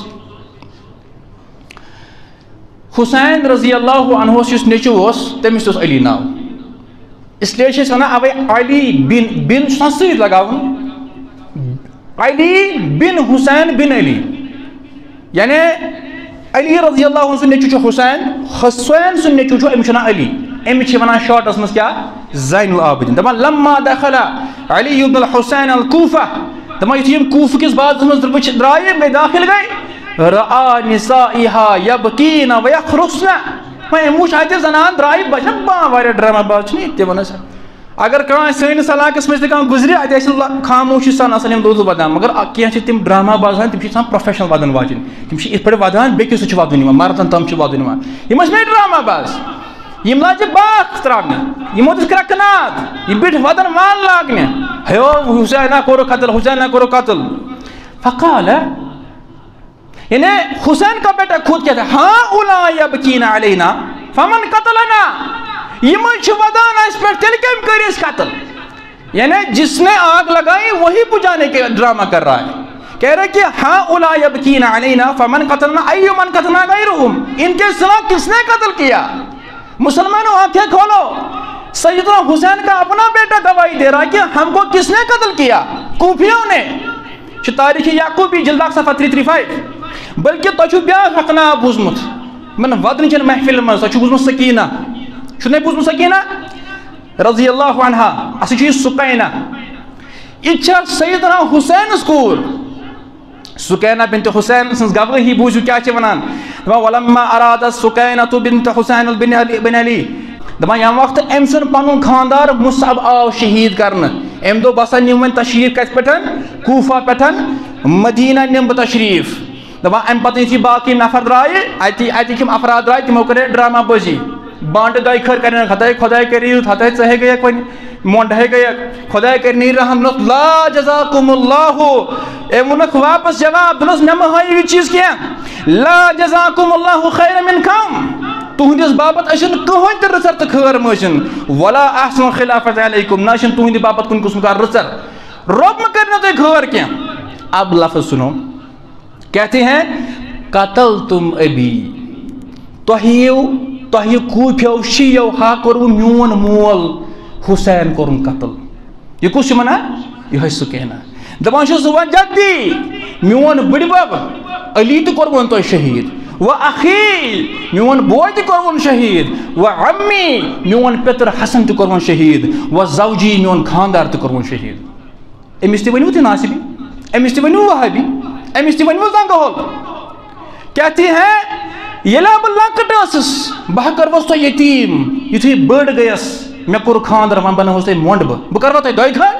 حسین رضی اللہ عنہ اس نیچو اس تمیس اس علی ناو. اس لیے چھے سنا اوے علی بن بن سنسید لگاؤں علی بن حسین بن علی، یعنی علی رضی اللہ عنہ سن نیچو چھو حسین، حسین سن نیچو چھو امشنا علی. امی چھے بنا شارٹ اسمس کیا زین العابدین. دبا لما دخل علی بن الحسین الکوفہ دبا یہ کوفہ کس بعد اسمس درائے میں داخل گئے رعا نسائیہا یبکین ویخرسن. میں موش آئیتے زنان درائے بچن با وارے ڈرامہ باز نہیں تے بنا سا. اگر کہاں سینس علاقس میں کہاں گزری آئیتے ایسے خاموشی سان اصل ہم دوزو ودان، مگر کیا چھے تم ڈرامہ باز ہیں تم چھے سان پروفیشنل ودان واجن تم چھے اس پڑے ودان بیکی سو چھے ودان نیما مارتن تم چھے ودان نیما. یہ مجھ میں ڈرامہ باز یم لاجے باق تراغنے یم ہوتس کرکناد یم بیٹ ودن مان لاغنے ہیو حسین کرو قتل حسین کرو قتل. فقال یعنی حسین کا بیٹا خود کہتا ہے ہاں اولا یبکین علینا فمن قتلنا. یہ مجھ ودان اس پر تل کم کری اس قتل، یعنی جس نے آگ لگائی وہی بجانے کے ڈرامہ کر رہا ہے. کہہ رہے کہ ہاں اولا یبکین علینا فمن قتلنا ایو من قتلنا غیرہم. ان کے سوا کس نے قتل کیا؟ مسلمانوں آنکھیں کھولو، سیدنا حسین کا اپنا بیٹا گواہی دے رہا کہ ہم کو کس نے قتل کیا؟ کوفیوں نے. چھ تاریخ یعقوبی جلدہ صفحہ تین سو پینتیس. بلکہ تو چھو بیا حقنا بوزمت من ودن چن محفل میں تو چھو بوزمت سکینہ چھو نہیں بوزمت سکینہ رضی اللہ عنہا اسی چھو سکینہ. اچھا سیدنا حسین سکور سکینہ بنت حسین سنس گواہی بوزو کیا چھے ونان دبا ولما اراد سکینہ بنت حسین بن علی. دبا یہاں وقت ام سن پانون خاندار مصعب آو شہید کرنا. ام دو بسا نیمن تشریف کس پٹھن کوفہ پٹھن مدینہ نیم تشریف. دبا ام پتہ تھی باقی نفر درائے آتی آتی کم افراد درائے تمو کرے ڈرامہ بازی بانٹ دائی کھر کرنے خدای خدای کری خدای چاہے گیا کوئی مونڈ ہے گیا خدای کر نہیں رہا ہم لا جزاکم اللہ. اے منک واپس جواب دلس میں مہائی ہوئی چیز کیا لا جزاکم اللہ خیر منکم. تہندس بابت اشن کہن تر رچر تو خیر مشن ولا احسن خلافت علیکم ناشن تہندی بابت کن قسم کا رچر رب میں کرنا تو خیر کیا. اب لفظ سنو کہتے ہیں قتل تم ابی توہیو توہیو کوفیو شیعو ہا کرو میون مول حسین کرن قتل. یہ کس منا یہ سکینہ دپان چھس ون جدی میون بڑ بب علی تہ کورون تو شہید و اخی میون بوے تہ کورون شہید و عمی میون پتر حسن تہ کورون شہید و زوجی میون خاندار تہ کورون شہید. امس تہ ونیو تہ ناصبی امس تہ ونیو وہابی امس تہ ونیو زنگہول. کہتی ہیں یلا بہ لکٹ ٲسٕس بہ کروس تۄہہِ یتیٖم یُتھُے بٔڑ گٔیَس مےٚ کوٚر خاندر وۄنۍ بنٲوٕس تۄہہِ مۄنڈ بہٕ بہٕ کروا تۄہہِ دۄیہِ خٲر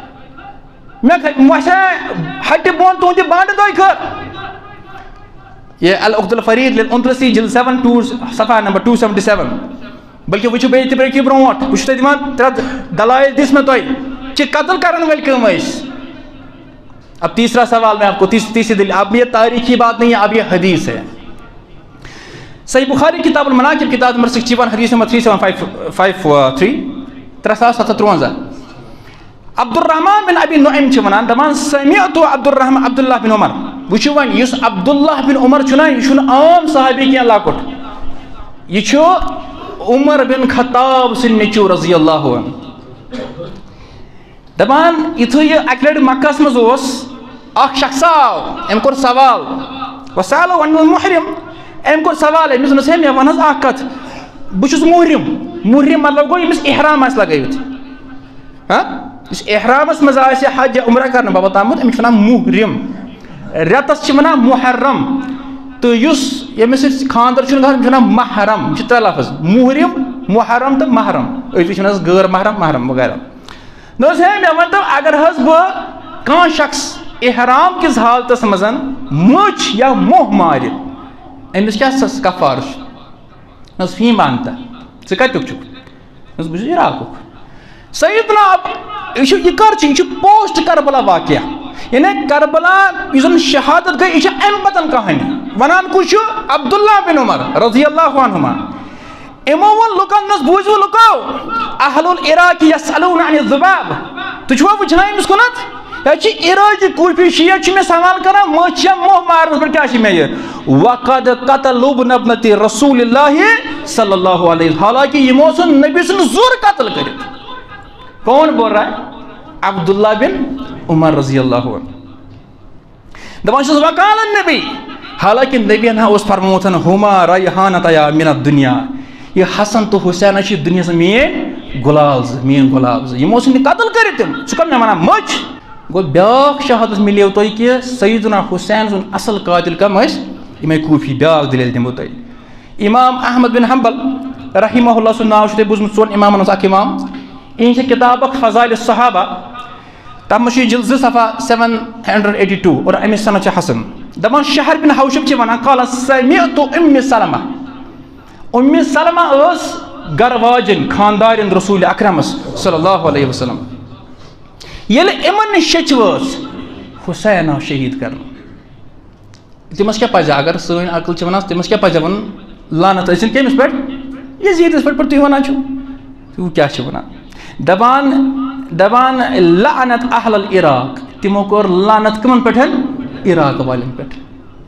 مےٚ وسے ہٹہِ بۄن تُہنٛدِ بانڈٕ دۄیہِ خٲر. یہ العقد الفریٖد للانطلسی جلد سیون ٹو صفحہ نمبر ٹو سیونٹی سیون. بلکہ وٕچھِو بیٚیہِ تہِ برٛونٛٹھ برٛونٛٹھ بہٕ چھُس تۄہہِ دِوان ترٛےٚ دلایل دِژ مےٚ تۄہہِ کہِ قتل کرن وٲلۍ کٕم ٲسۍ. اب تیسرا سوال میں آپ کو تیسری دلیل. اب یہ تاریخی بات نہیں ہے اب یہ حدیث ہے. صحیح بخاری کتاب المناقب کتاب نمبر سکسٹی ون حدیث number three seven five five three ترٛےٚ ساس سَتھ ہَتھ تُرٛوَنٛزاہ عبدالرحمان بن ابی نعیم چھِ وَنان دَپان سمعت عبدالرحمان عبداللہ بن عمر وٕچھِو وۄنۍ یُس عبداللہ بن عمر چھُ نا یہِ چھُنہٕ عام صحابی کینٛہہ لۄکُٹ یہِ چھُ عمر بن خطاب سٕنٛدۍ نیٚچوٗ رضی اللہ عنہ دَپان یِتھُے یہِ اَکہِ لَٹہِ مکہس منٛز اوس اکھ شخص آو أمۍ کوٚر سوال وسالو عن المحرم أمۍ کوٚر سوال أمِس دوٚپنَس ہے مےٚ وَن حظ اکھ کَتھ بہٕ چھُس محرم محرم مطلب گوٚو ییٚمِس احرام آسہِ لگٲوِتھ ہاں یُس احرامس منٛز آسہِ حج یا عمرہ کرنہٕ باپتھ آمُت أمِس چھِ وَنان محرم رٮ۪تس چھِ وَنان محرم تہٕ یُس ییٚمِس سۭتۍ خانٛدر چھُنہٕ گژھان أمِس چھِ وَنان محرم یِم چھِ ترٛےٚ لفظ محرم محرم تہٕ محرم أزۍ چھِ وَنان غٲر محرم محرم وغیرہ دوٚپُس ہے مےٚ ؤنۍتو اگر حظ بہٕ کانٛہہ شخص احرام کِس حالتس منٛز مٔچھ یا موہ مارِ أمِس کیٛاہ کفارٕ چھُ دوٚپُس فی مانتا ژٕ کتیُک چھُکھ دوٚپُس بہٕ چھُس عراقُک سیدنا یہِ چھُ یہِ کر چھُ یہِ چھُ پوسٹ کربلا واقعہ یعنی کربلا یُس زن شہادت گٔے یہِ چھِ اَمہِ پتن کہانی وَنان کُس چھُ عبداللہ بن عمر رضی اللہ عنہما یِمو ووٚن لُکن دوٚپُس بوٗزِو لُکو اہل العراق یسألون عن الذباب تُہۍ چھُوا وٕچھان أمِس کُنتھ یہِ چھِ عراقی کوٗفی شیعہ چھِ مےٚ سوال کران مٔچھ یا موہ مارنس پٮ۪ٹھ کیٛاہ چھِ مےٚ یہِ وقد قتلوا ابن ابنة رسول اللہ صلی اللہ علیہ وسلم حالانکہ یِمو اوس نبی سُنٛد زُر قتل کٔرِتھ کون بول رہا ہے عبداللہ بن عمر رضی اللہ عنہ دپان چھُس وقال النبی حالانکہ نبیَن ہا اوس فرمومُت ہما ریحانتیا من الدنیا یہ حسن تو حسینہ چھِ دُنیاہس میٲنۍ گُلال زٕ میٲنۍ گۄلاب زٕ یِمو ژھٕنۍ قتل کٔرِتھ تِم ژٕ کر مےٚ وَنان مٔچھ گوٚو بیٛاکھ شہادت مِلیو تۄہہِ کہِ سیدنا حُسین سُنٛد اصل قاتل کم ٲسۍ یِمے کوٗفی بیٛاکھ دٔلیٖل دِمو تۄہہِ امام احمد بن حنبل رحمہ اللہ سُنٛد ناو چھُ تۄہہِ بوٗزمُت ژۄن اِمامن منٛز اکھ اِمام یِہنٛز چھِ کِتاب اکھ فضائل الصحابہ تتھ منٛز چھُ یہِ جلد زٕ صفحہ سیون ہنڈرڈ ایٹی ٹوٗ اور اَمِچ سند چھِ حسن دپان شہر بن حوشب چھِ وَنان قال سمعت ام سلمہ ام سلمہ ٲس گرٕ واجٮ۪ن خاندارٮ۪ن رسول اکرمس صلی اللہ علیہ وسلم ییٚلہِ یِمن نِش شیٚچھ وٲژ حُسین آو شہیٖد کرنہٕ تٔمِس کیٛاہ پزِ اگر سٲنۍ عقل چھِ ونان تٔمِس کیٛاہ پزِ وَنُن لعنت ٲسِن کٔمِس پٮ۪ٹھ یزیٖدس پٮ۪ٹھ پٮ۪ٹھ تُہۍ وَنان چھِو تُہۍ کیٛاہ چھِ وَنان دپان دپان لعنت اہل العراق تِمو کوٚر لعنت کٕمن پٮ۪ٹھ عراق والٮ۪ن پٮ۪ٹھ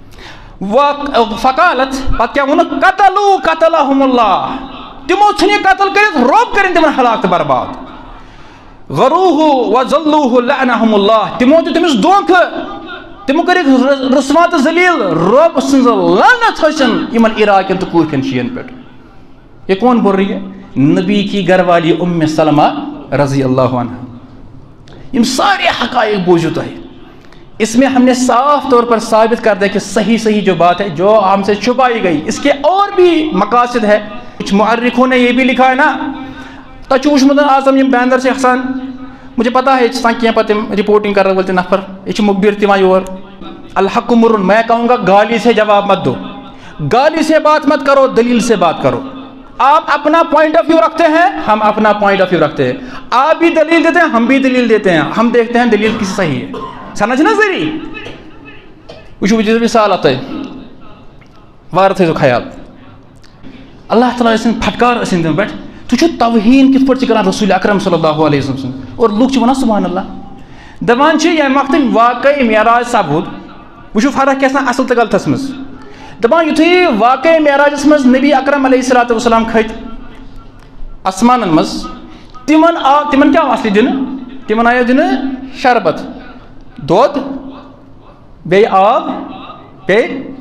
فقالت پتہٕ کیٛاہ ووٚنُکھ قتلوا قتلهم اللہ تِمو ژھٕنۍ یہِ قتل کٔرِتھ روٚب کٔرِنۍ تِمن ہلاک تہٕ برباد غروہ وذلوہ لعنہم اللہ تِمو دیُت تٔمِس دھوکہٕ تِمو کٔرِکھ رسوا تہٕ ذلیٖل رۄب سٕنٛز لعنت ٲسِن یِمن عراقین تہٕ کوٗفین شِین پٮ۪ٹھ یہ کون بول رہی ہے نبی کی گھر والی ام سلمہ رضی اللہ عنہ یہ سارے حقائق بوجھو تو ہے اس میں ہم نے صاف طور پر ثابت کر دیا کہ صحیح صحیح جو بات ہے جو ہم سے چھپائی گئی اس کے اور بھی مقاصد ہے کچھ معرخوں نے یہ بھی لکھا ہے نا تچوش مدن اعظم یہ بیندر سے حسان مجھے پتا ہے کیا پتہ رپورٹنگ کر رہے بولتے نفر یہ مقبر تما یور الحق مرن میں کہوں گا گالی سے جواب مت دو گالی سے بات مت کرو دلیل سے بات کرو آپ اپنا پوائنٹ آف ویو رکھتے ہیں ہم اپنا پوائنٹ آف ویو رکھتے ہیں آپ بھی دلیل دیتے ہیں ہم بھی دلیل دیتے ہیں ہم دیکھتے ہیں دلیل کسی صحیح ہے سمجھنا ضروری وچ وجہ مثال آتا ہے وار تھے خیال اللہ تعالیٰ سن پھٹکار سن دن پہ تو چھو توہین کت پٹ کران رسول اکرم صلی اللہ علیہ وسلم اور لوگ چھو ونان سبحان اللہ دپان چھ یہ وقت واقعی معراج سپود وچھو فرق کیسا اصل تو غلطس مز دپان یتھے واقعی معراجس مز نبی اکرم علیہ الصلوۃ والسلام کھت آسمان مز تمن آ تمن کیا اصلی دن تمن آیا دن شربت دودھ بے آب بے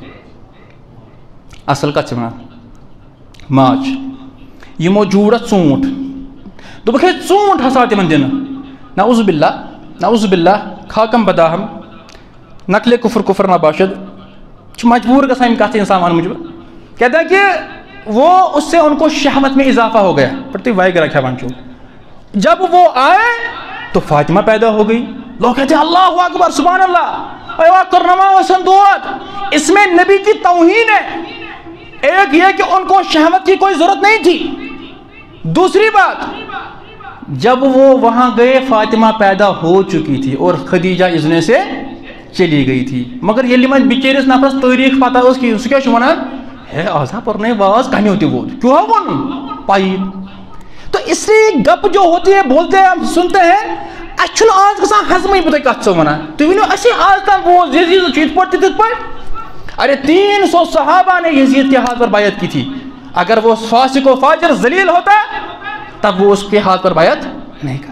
اصل کت ونان ماچ یمو جوڑا ژوٗنٛٹھ دوٚپُکھ ہے ژوٗنٛٹھ ہسا تمن دن نعوذ باللہ نعوذ باللہ خاکم بداہم نقل کفر کفر نباشد مجبور گژھان یِم کتھ انسان ون مجھے کہتا ہے کہ وہ اس سے ان کو شہوت میں اضافہ ہو گیا پر تو وائے گرا کھیوان چھو جب وہ آئے تو فاطمہ پیدا ہو گئی لوگ کہتے ہیں اللہ اکبر سبحان اللہ ایوہ کرنما و سندوات اس میں نبی کی توہین ہے ایک یہ کہ ان کو شہوت کی کوئی ضرورت نہیں تھی دوسری بات جب وہ وہاں گئے فاطمہ پیدا ہو چکی تھی اور خدیجہ اذن سے چلی گئی تھی مگر یہ لمن بچیرس نفرس تاریخ پتہ اس کی سکیا چھو ونان ہے آزا پرنے باز کہانی ہوتی وہ کیوں ہے وہ پائی. تو اس لیے گپ جو ہوتی ہے بولتے ہیں ہم سنتے ہیں اچھل آج گژھان ہضمے بہ کت سو ونان تھی ونو اسی آج تام بوز یزید چیت پٹ تت پٹ. ارے تین سو صحابہ نے یزید کے ہاتھ پر بیعت کی تھی. اگر وہ فاسق و فاجر ذلیل ہوتا تب وہ اس کے ہاتھ پر بیعت نہیں کرتا.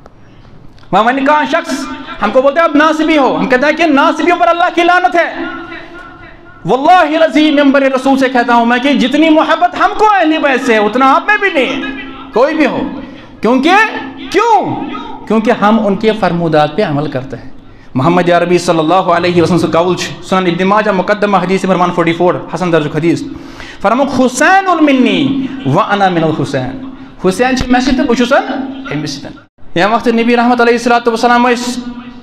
وہاں کہاں شخص ہم کو بولتے ہیں اب ناصبی ہو, ہم کہتے ہیں کہ ناصبیوں پر اللہ کی لعنت ہے. واللہ العظیم ممبر رسول سے کہتا ہوں میں کہ جتنی محبت ہم کو اہل بیت سے ہے اتنا آپ میں بھی نہیں ہے کوئی بھی ہو. کیونکہ کیوں کیونکہ ہم ان کے فرمودات پہ عمل کرتے ہیں. محمد عربی صلی اللہ علیہ وسلم سے قول سنن ابن ماجہ مقدمہ حدیث نمبر ایک سو چوالیس حسن درج حدیث فرموک حسین منی وانا من الحسین. حسین چھ میں سۭتۍ بہٕ چھُس أمِس سۭتۍ. ییٚمہِ وقتہٕ نبی رحمت علیہ الصلوۃ والسلام ٲسۍ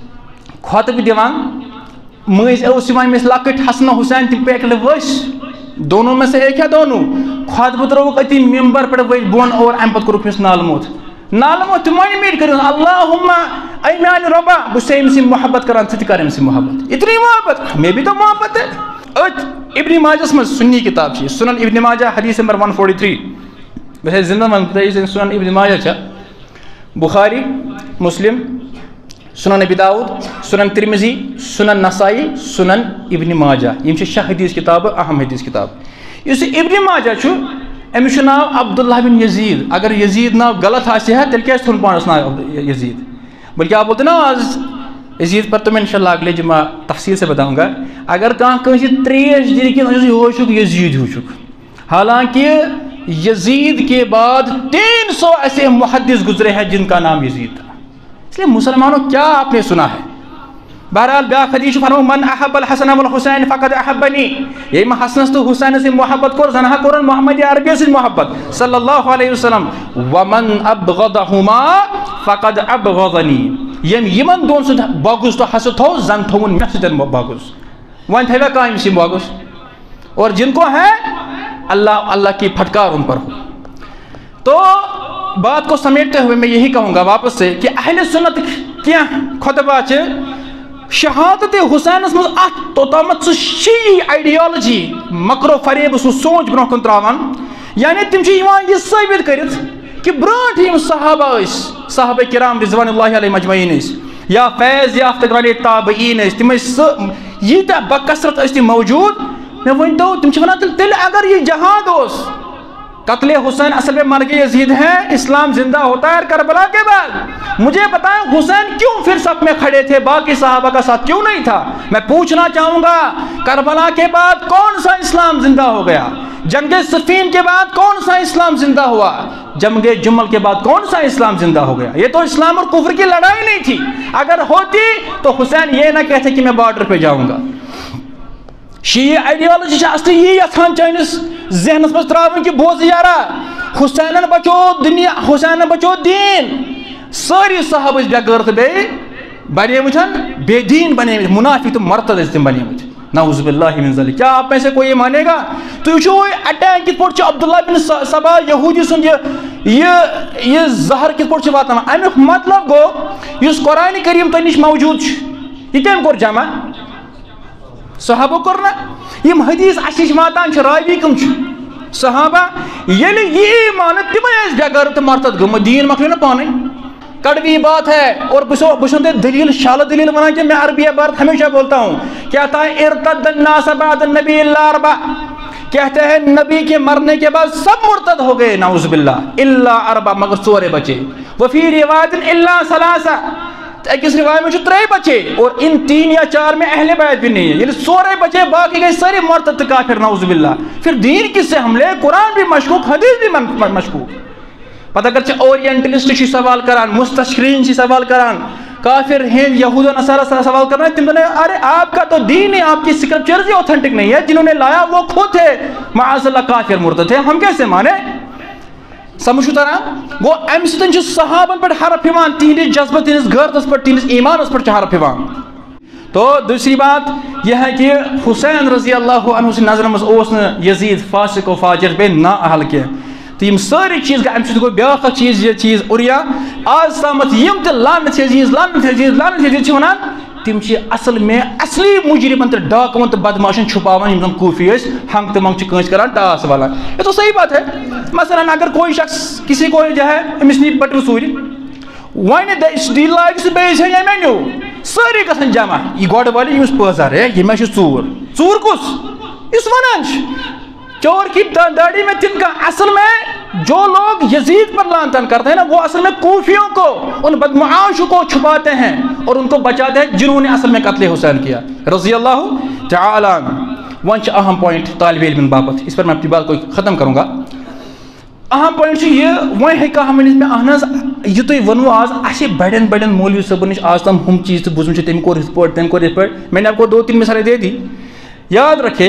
خۄطبہٕ دِوان مٔنٛزۍ اوس یِوان أمِس لۄکٕٹۍ حسن حسین تِم پیٚیہِ اکہِ لٹہِ ؤسۍ دونوں میں سے ایک یا دونوں خۄطبہٕ ترٛووُکھ أتی ممبر پٮ۪ٹھ ؤتھۍ بۄن اور اَمہِ پتہٕ کوٚرُکھ أمِس نالہٕ موت نالہٕ موت تِم وَنہِ میٖٹھ کٔرِتھ اللہُمہ اے میانہِ رۄبا بہٕ چھُسے أمۍ سٕنٛدۍ محبت کران ژٕ تہِ کر أمۍ سٕنٛدۍ محبت. اتنی محبت مے بھی تو محبت ہے. أتھۍ ابن ماجہس منٛز سُنی کِتاب چھِ سُنن ابن ماجہ حدیث نمبر ایک سو ترٛیہِ بہٕ چھَس زِندٕ وَنہٕ سُنن ابن ماجہ چھےٚ بخاری مسلم سنن ابی داؤد سنن ترمذی سنن نسائی سنن ابن ماجہ یم چھِ شےٚ حدیث کتاب اہم حدیث کتاب. یُس یہِ ابن ماجہ چھُ أمِس چھُ ناو عبداللہ بن یزید. اگر یزید ناو غلط آسہِ ہے تیٚلہِ کیٛازِ تھوٚون پانس ناو یزید بلکہ آپ بولتے نا آج یزید پر تو میں انشاءاللہ اگلے جمعہ تفصیل سے بتاؤں گا. اگر کہاں کہیں تریش دی کہ یہ چھک یزید ہو چک, حالانکہ یزید کے بعد تین سو ایسے محدث گزرے ہیں جن کا نام یزید تھا. اس لیے مسلمانوں کیا آپ نے سنا ہے. بہرحال بیاکھ حدیث فرمو من احب الحسن والحسین فقد احبنی. یہ حسنس تو حسین سے محبت کر زنہا کرن محمد عربی سے محبت صلی اللہ علیہ وسلم. ومن ابغضهما فقد ابغضنی. یم یمن دون سن باغز تو حسد تھو زن تھون مے سن باغز ون تھویا کائم سی باغز, اور جن کو ہے اللہ اللہ کی پھٹکار ان پر ہو. تو بات کو سمیٹتے ہوئے میں یہی کہوں گا واپس سے کہ اہل سنت کیا خطبہ چھ شہادت حسین مز ات توتامت شیعی آئیڈیالوجی مکر و فریب سو سوچ برو کن تراوان. یعنی تم چھ یوان یہ ثابت کرت کہ برانٹھ یم صحابہ اس صحابہ کرام رضوان اللہ علیہ مجمعین اس یا فیض یافتگان تابعین اس تم یہ بکثرت اس موجود. میں ون تو تم ونان تیل اگر یہ جہاد اس قتل حسین اصل میں مرگ یزید ہے, اسلام زندہ ہوتا ہے کربلا کے بعد. مجھے بتائیں حسین کیوں پھر صف میں کھڑے تھے, باقی صحابہ کا ساتھ کیوں نہیں تھا؟ میں پوچھنا چاہوں گا کربلا کے بعد کون سا اسلام زندہ ہو گیا؟ جنگ صفین کے بعد کون سا اسلام زندہ ہوا؟ جنگ جمل کے بعد کون سا اسلام زندہ ہو گیا؟ یہ تو اسلام اور کفر کی لڑائی نہیں تھی. اگر ہوتی تو حسین یہ نہ کہتے کہ میں بارڈر پہ جاؤں گا. شیعہ آئیڈیالوجی اصلی یہ یھان چانس ذہنس مز تراون کہ بوز یارا حسینن بچو دنیا حسینن بچو دین. ساری صحابہ بے غیرت بے بنیمت بے دین بنیمت منافق تو مرتد تم بنیمت نعوذ باللہ من ذلک. کیا آپ میں سے کوئی مانے گا؟ تو وچھو اٹیک کت پٹ عبداللہ بن سبا یہودی سن یہ یہ زہر کت پٹ واتان. امیک مطلب گو اس قرآن کریم تو نش موجود یہ کم کور جمع صحابہ کرنا. یم حدیث اشش واتان راوی کم صحابہ یل یہ مانت تم بے غیرت مرتد گم دین مکلو نا پانے. کڑوی بات ہے اور بچوں دلیل شال دلیل بنا کہ میں عربی عبارت ہمیشہ بولتا ہوں. کہتا ہے ارتد الناس بعد النبی الا اربع, کہتے ہیں نبی کے مرنے کے بعد سب مرتد ہو گئے نعوذ باللہ الا اربع مگر سورے بچے. وفی روایت الا ثلاثہ, ایک روایت میں ترے بچے اور ان تین یا چار میں اہل بیت بھی نہیں ہے. یعنی سورے بچے باقی گئے سارے مرتد کافر نعوذ باللہ. پھر دین کس سے حملے؟ قرآن بھی مشکوک حدیث بھی مشکوک. پتہ کر اورینٹلسٹ چھ سوال کران, مستشرقین چھ سوال کران, کافر ہند یہود و نصارہ سے سوال کرنا ہے. تم نے ارے آپ کا تو دین ہے, آپ کی اسکرپچرز ہی اوتھینٹک نہیں ہے, جنہوں نے لایا وہ خود تھے معاذ اللہ کافر مرتد تھے, ہم کیسے مانے؟ سمجھو ترا گو ام ستن چھ صحابن پر حرف ہیوان, تہندس جذبت تہندس غیرتس پر تہندس ایمانس پر حرف ہیوان. تو دوسری بات یہ ہے کہ حسین رضی اللہ عنہ سے نظر مز اوس نہ یزید فاسق و فاجر بے نا اہل کے. تو یم ساری چیز ام سو بیاکھ چیز یہ چیز اوریا آج تامت یم تہ لعنت یزید لعنت یزید لعنت یزید چھ ونان تم چھ اصل میں اصلی مجرمن تو ڈاکون تو بدماشن چھپاون یم زن کوفی اس ہنگ تو منگ کنس کران ٹاس والا. یہ تو صحیح بات ہے. مثلا اگر کوئی شخص کسی کو جو ہے امس نی بٹر سور ون ڈی لاگ سہ بیس ہے مینو ساری گھن جمع یہ گوڑ والی یمس پازار ہے یہ میں ژور ژور کس اس ونان چور کی داڑھی میں تن کا اصل میں جو لوگ یزید پر لعن طعن کرتے ہیں نا وہ اصل میں کوفیوں کو ان بدمعاشوں کو چھپاتے ہیں اور ان کو بچاتے ہیں جنہوں نے اصل میں قتل حسین کیا رضی اللہ تعالی عنہ. ون اہم پوائنٹ طالب علم باپت اس پر میں اپنی بات کو ختم کروں گا. اہم پوائنٹ یہ وہیں ہیکا ہم ونس میں اہن یہ تھی ونو آج اچھے بڑین بڑین مولوی صاحب نش آج تم ہم چیز تو بوزم تم کور یت پٲٹھۍ تم کور یت پٲٹھۍ میں نے آپ کو دو تین مثالیں دے دی. یاد رکھے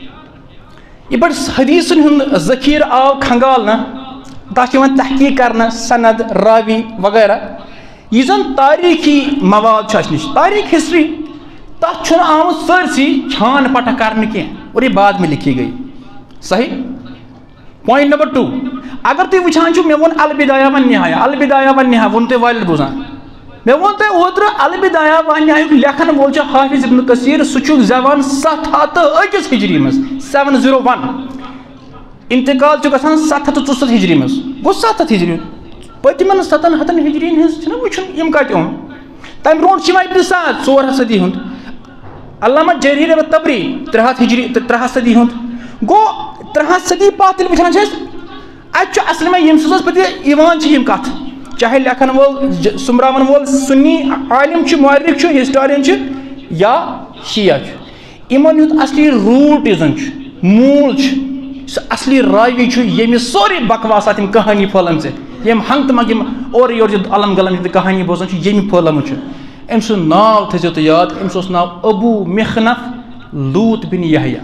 یہ بڑ حدیثن ہند ذخیر آو کھنگالنا تک تحقیق کرنا سند راوی وغیرہ یہ زن تاریخی مواد اس نش تاریخ ہسٹری تک آمت سرسی چھان پٹہ کرنے کی اور یہ بعد میں لکھی گئی. صحیح. پوائنٹ نمبر ٹو اگر تھی وچان چھو میں ون البدایہ و نہایہ البدایہ و نہایہ ون تے والد بوزان میں ون تے اوتر البدایہ و نہایہ لکھن وول چھ حافظ ابن کثیر سچو زبان ستھ ہتھ اکس ہجری مز سیون زیرو ون انتقال چھ گژھان ستھ ہتھ ژُسَتھ ہجری مز گو ستھ ہتھ ہجری پتمن ستن ہتن ہجری ہنز چھنا وچھن یم کتہ اون تم برونٹ چھ ابن سعد ژور ہتھ صدی ہند علامہ جریر الطبری ترٛےٚ ہتھ ہجری ترٛےٚ ہتھ صدی ہند گو ترٛےٚ ہتھ صدی پتھ ییٚلہِ وٕچھان چھِ أسۍ اَتہِ چھُ اصل میں ییٚمہِ سٕنٛز پتہٕ یِوان چھِ یِم کتھ چاہے لیکھن وول سُمراون وول سُنی عالم چھُ مؤرخ چھُ ہسٹورین چھُ یا شیعہ چھُ یِمن ہُنٛد اصلی روٗٹ یُس زن چھُ موٗل چھُ سُہ اصلی راوی چھُ ییٚمِس سورُے بکواسات یِم کہانی پھٔہلمژٕ ییٚمہِ ہنٛگ تہٕ منٛگ یِم اورٕ یورٕ یہِ الم گلم یہِ کہانی بوزان چھُ ییٚمہِ پھٔہلمُت چھُ أمۍ سُنٛد ناو تھٲیزیو تُہۍ یاد أمِس اوس ناو ابوٗ مخنف لوٗط بن یحییٰ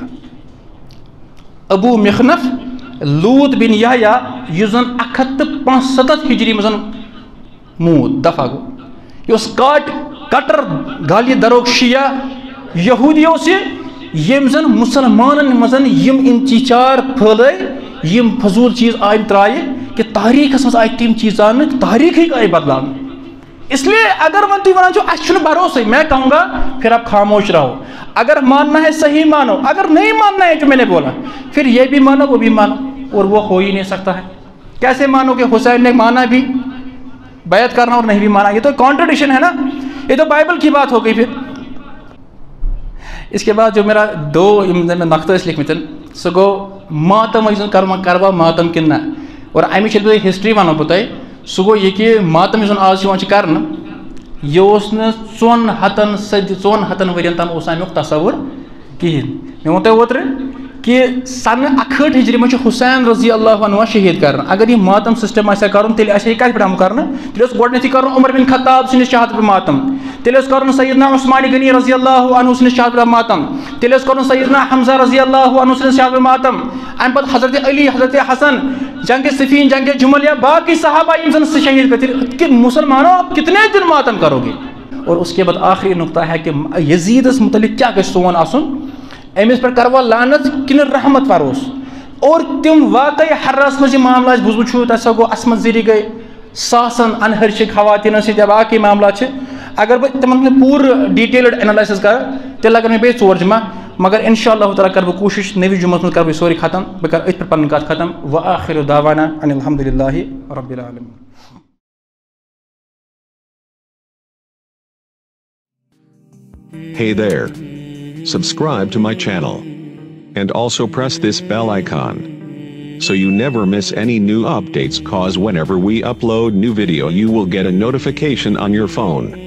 ابوٗ مخنف لوٗط بن یحییٰ یُس زن اکھ ہتھ تہٕ پانٛژھ ستتھ ہجری منٛز موٗد دفع گوٚو یہِ اوس کاٹ کٹر گالی دروک شیعہ یہوٗدی اوس یہِ ییٚمۍ زن مُسلمانن منٛز یِم انتشار پھٔہلٲے یِم فضوٗل چیٖز آیہِ ترٛایہِ کہ تاریٖخس منٛز آیہِ تِم چیٖز زاننہٕ تاریٖخٕے آیہِ بدلاونہٕ. اس لیے اگر ون تھی ونان اس بھروسے میں کہوں گا پھر آپ خاموش رہو. اگر ماننا ہے صحیح مانو اگر نہیں ماننا ہے جو میں نے بولا پھر یہ بھی مانو وہ بھی مانو اور وہ ہو ہی نہیں سکتا ہے. کیسے مانو کہ حسین نے مانا بھی بیعت کرنا اور نہیں بھی مانا یہ تو کانٹرڈکشن ہے نا یہ تو بائبل کی بات ہو گئی. پھر اس کے بعد جو میرا دو میں نقطہ اس لکھمتن سہ گو ماتم کروا ماتم کن نہ اور امچ ہسٹری ونو بہ سہ گو یہ کہ ماتم یس آج کر یہ ژون ہتن صدی ژون ہتن ورین تام اس امیک تصور کہین. میں وون تۄہہِ اوترٕ کہ سنہ اکہٲٹھ ہجری میں حسین رضی اللہ عنہ شہید کر اگر یہ ماتم سسٹم آ کر تیل آ کت پہ کر تیل گۄڈنیتھٕے کر عمر بن خطاب سندس شہادت پہ ماتم تیل کر سیدنا عثمان غنی رضی اللہ عنہ سندس شہادت پہ ماتم تیل کر سیدنا حمزہ رضی اللہ عنہ سندس شہادت پہ ماتم ام پتہ حضرت علی حضرت حسن جنگ صفین جنگ جمل یا باقی صحابہ یم زن شہید کرتے کہ مسلمانوں آپ کتنے دن ماتم کرو گے. اور اس کے بعد آخری نقطہ ہے کہ یزیدس متعلق کیا گژھِ سون آسن امس پہ کروا لعنت کن رحمت پروس اور تم واقعی حرس مجھ معاملات بوزمت تسا گو عصمت زری گئی ساسن انہرشک خواتین سی باقی معاملات اگر بہ تمن پور ڈیٹیلڈ انالائسس کر تیل لگن مے بیٚیہِ ژور جمعہ مگر ان شاء اللہ تعالیٰ کر بہ کوشش نوِ جمعہ من کر بہ سوری ختم بہ کر ات پہ پن کت ختم وآخر دعوانا ان الحمد للہ رب العالمین. Hey there. Subscribe to my channel. And also press this bell icon. So you never miss any new updates cause whenever we upload new video you will get a notification on your phone.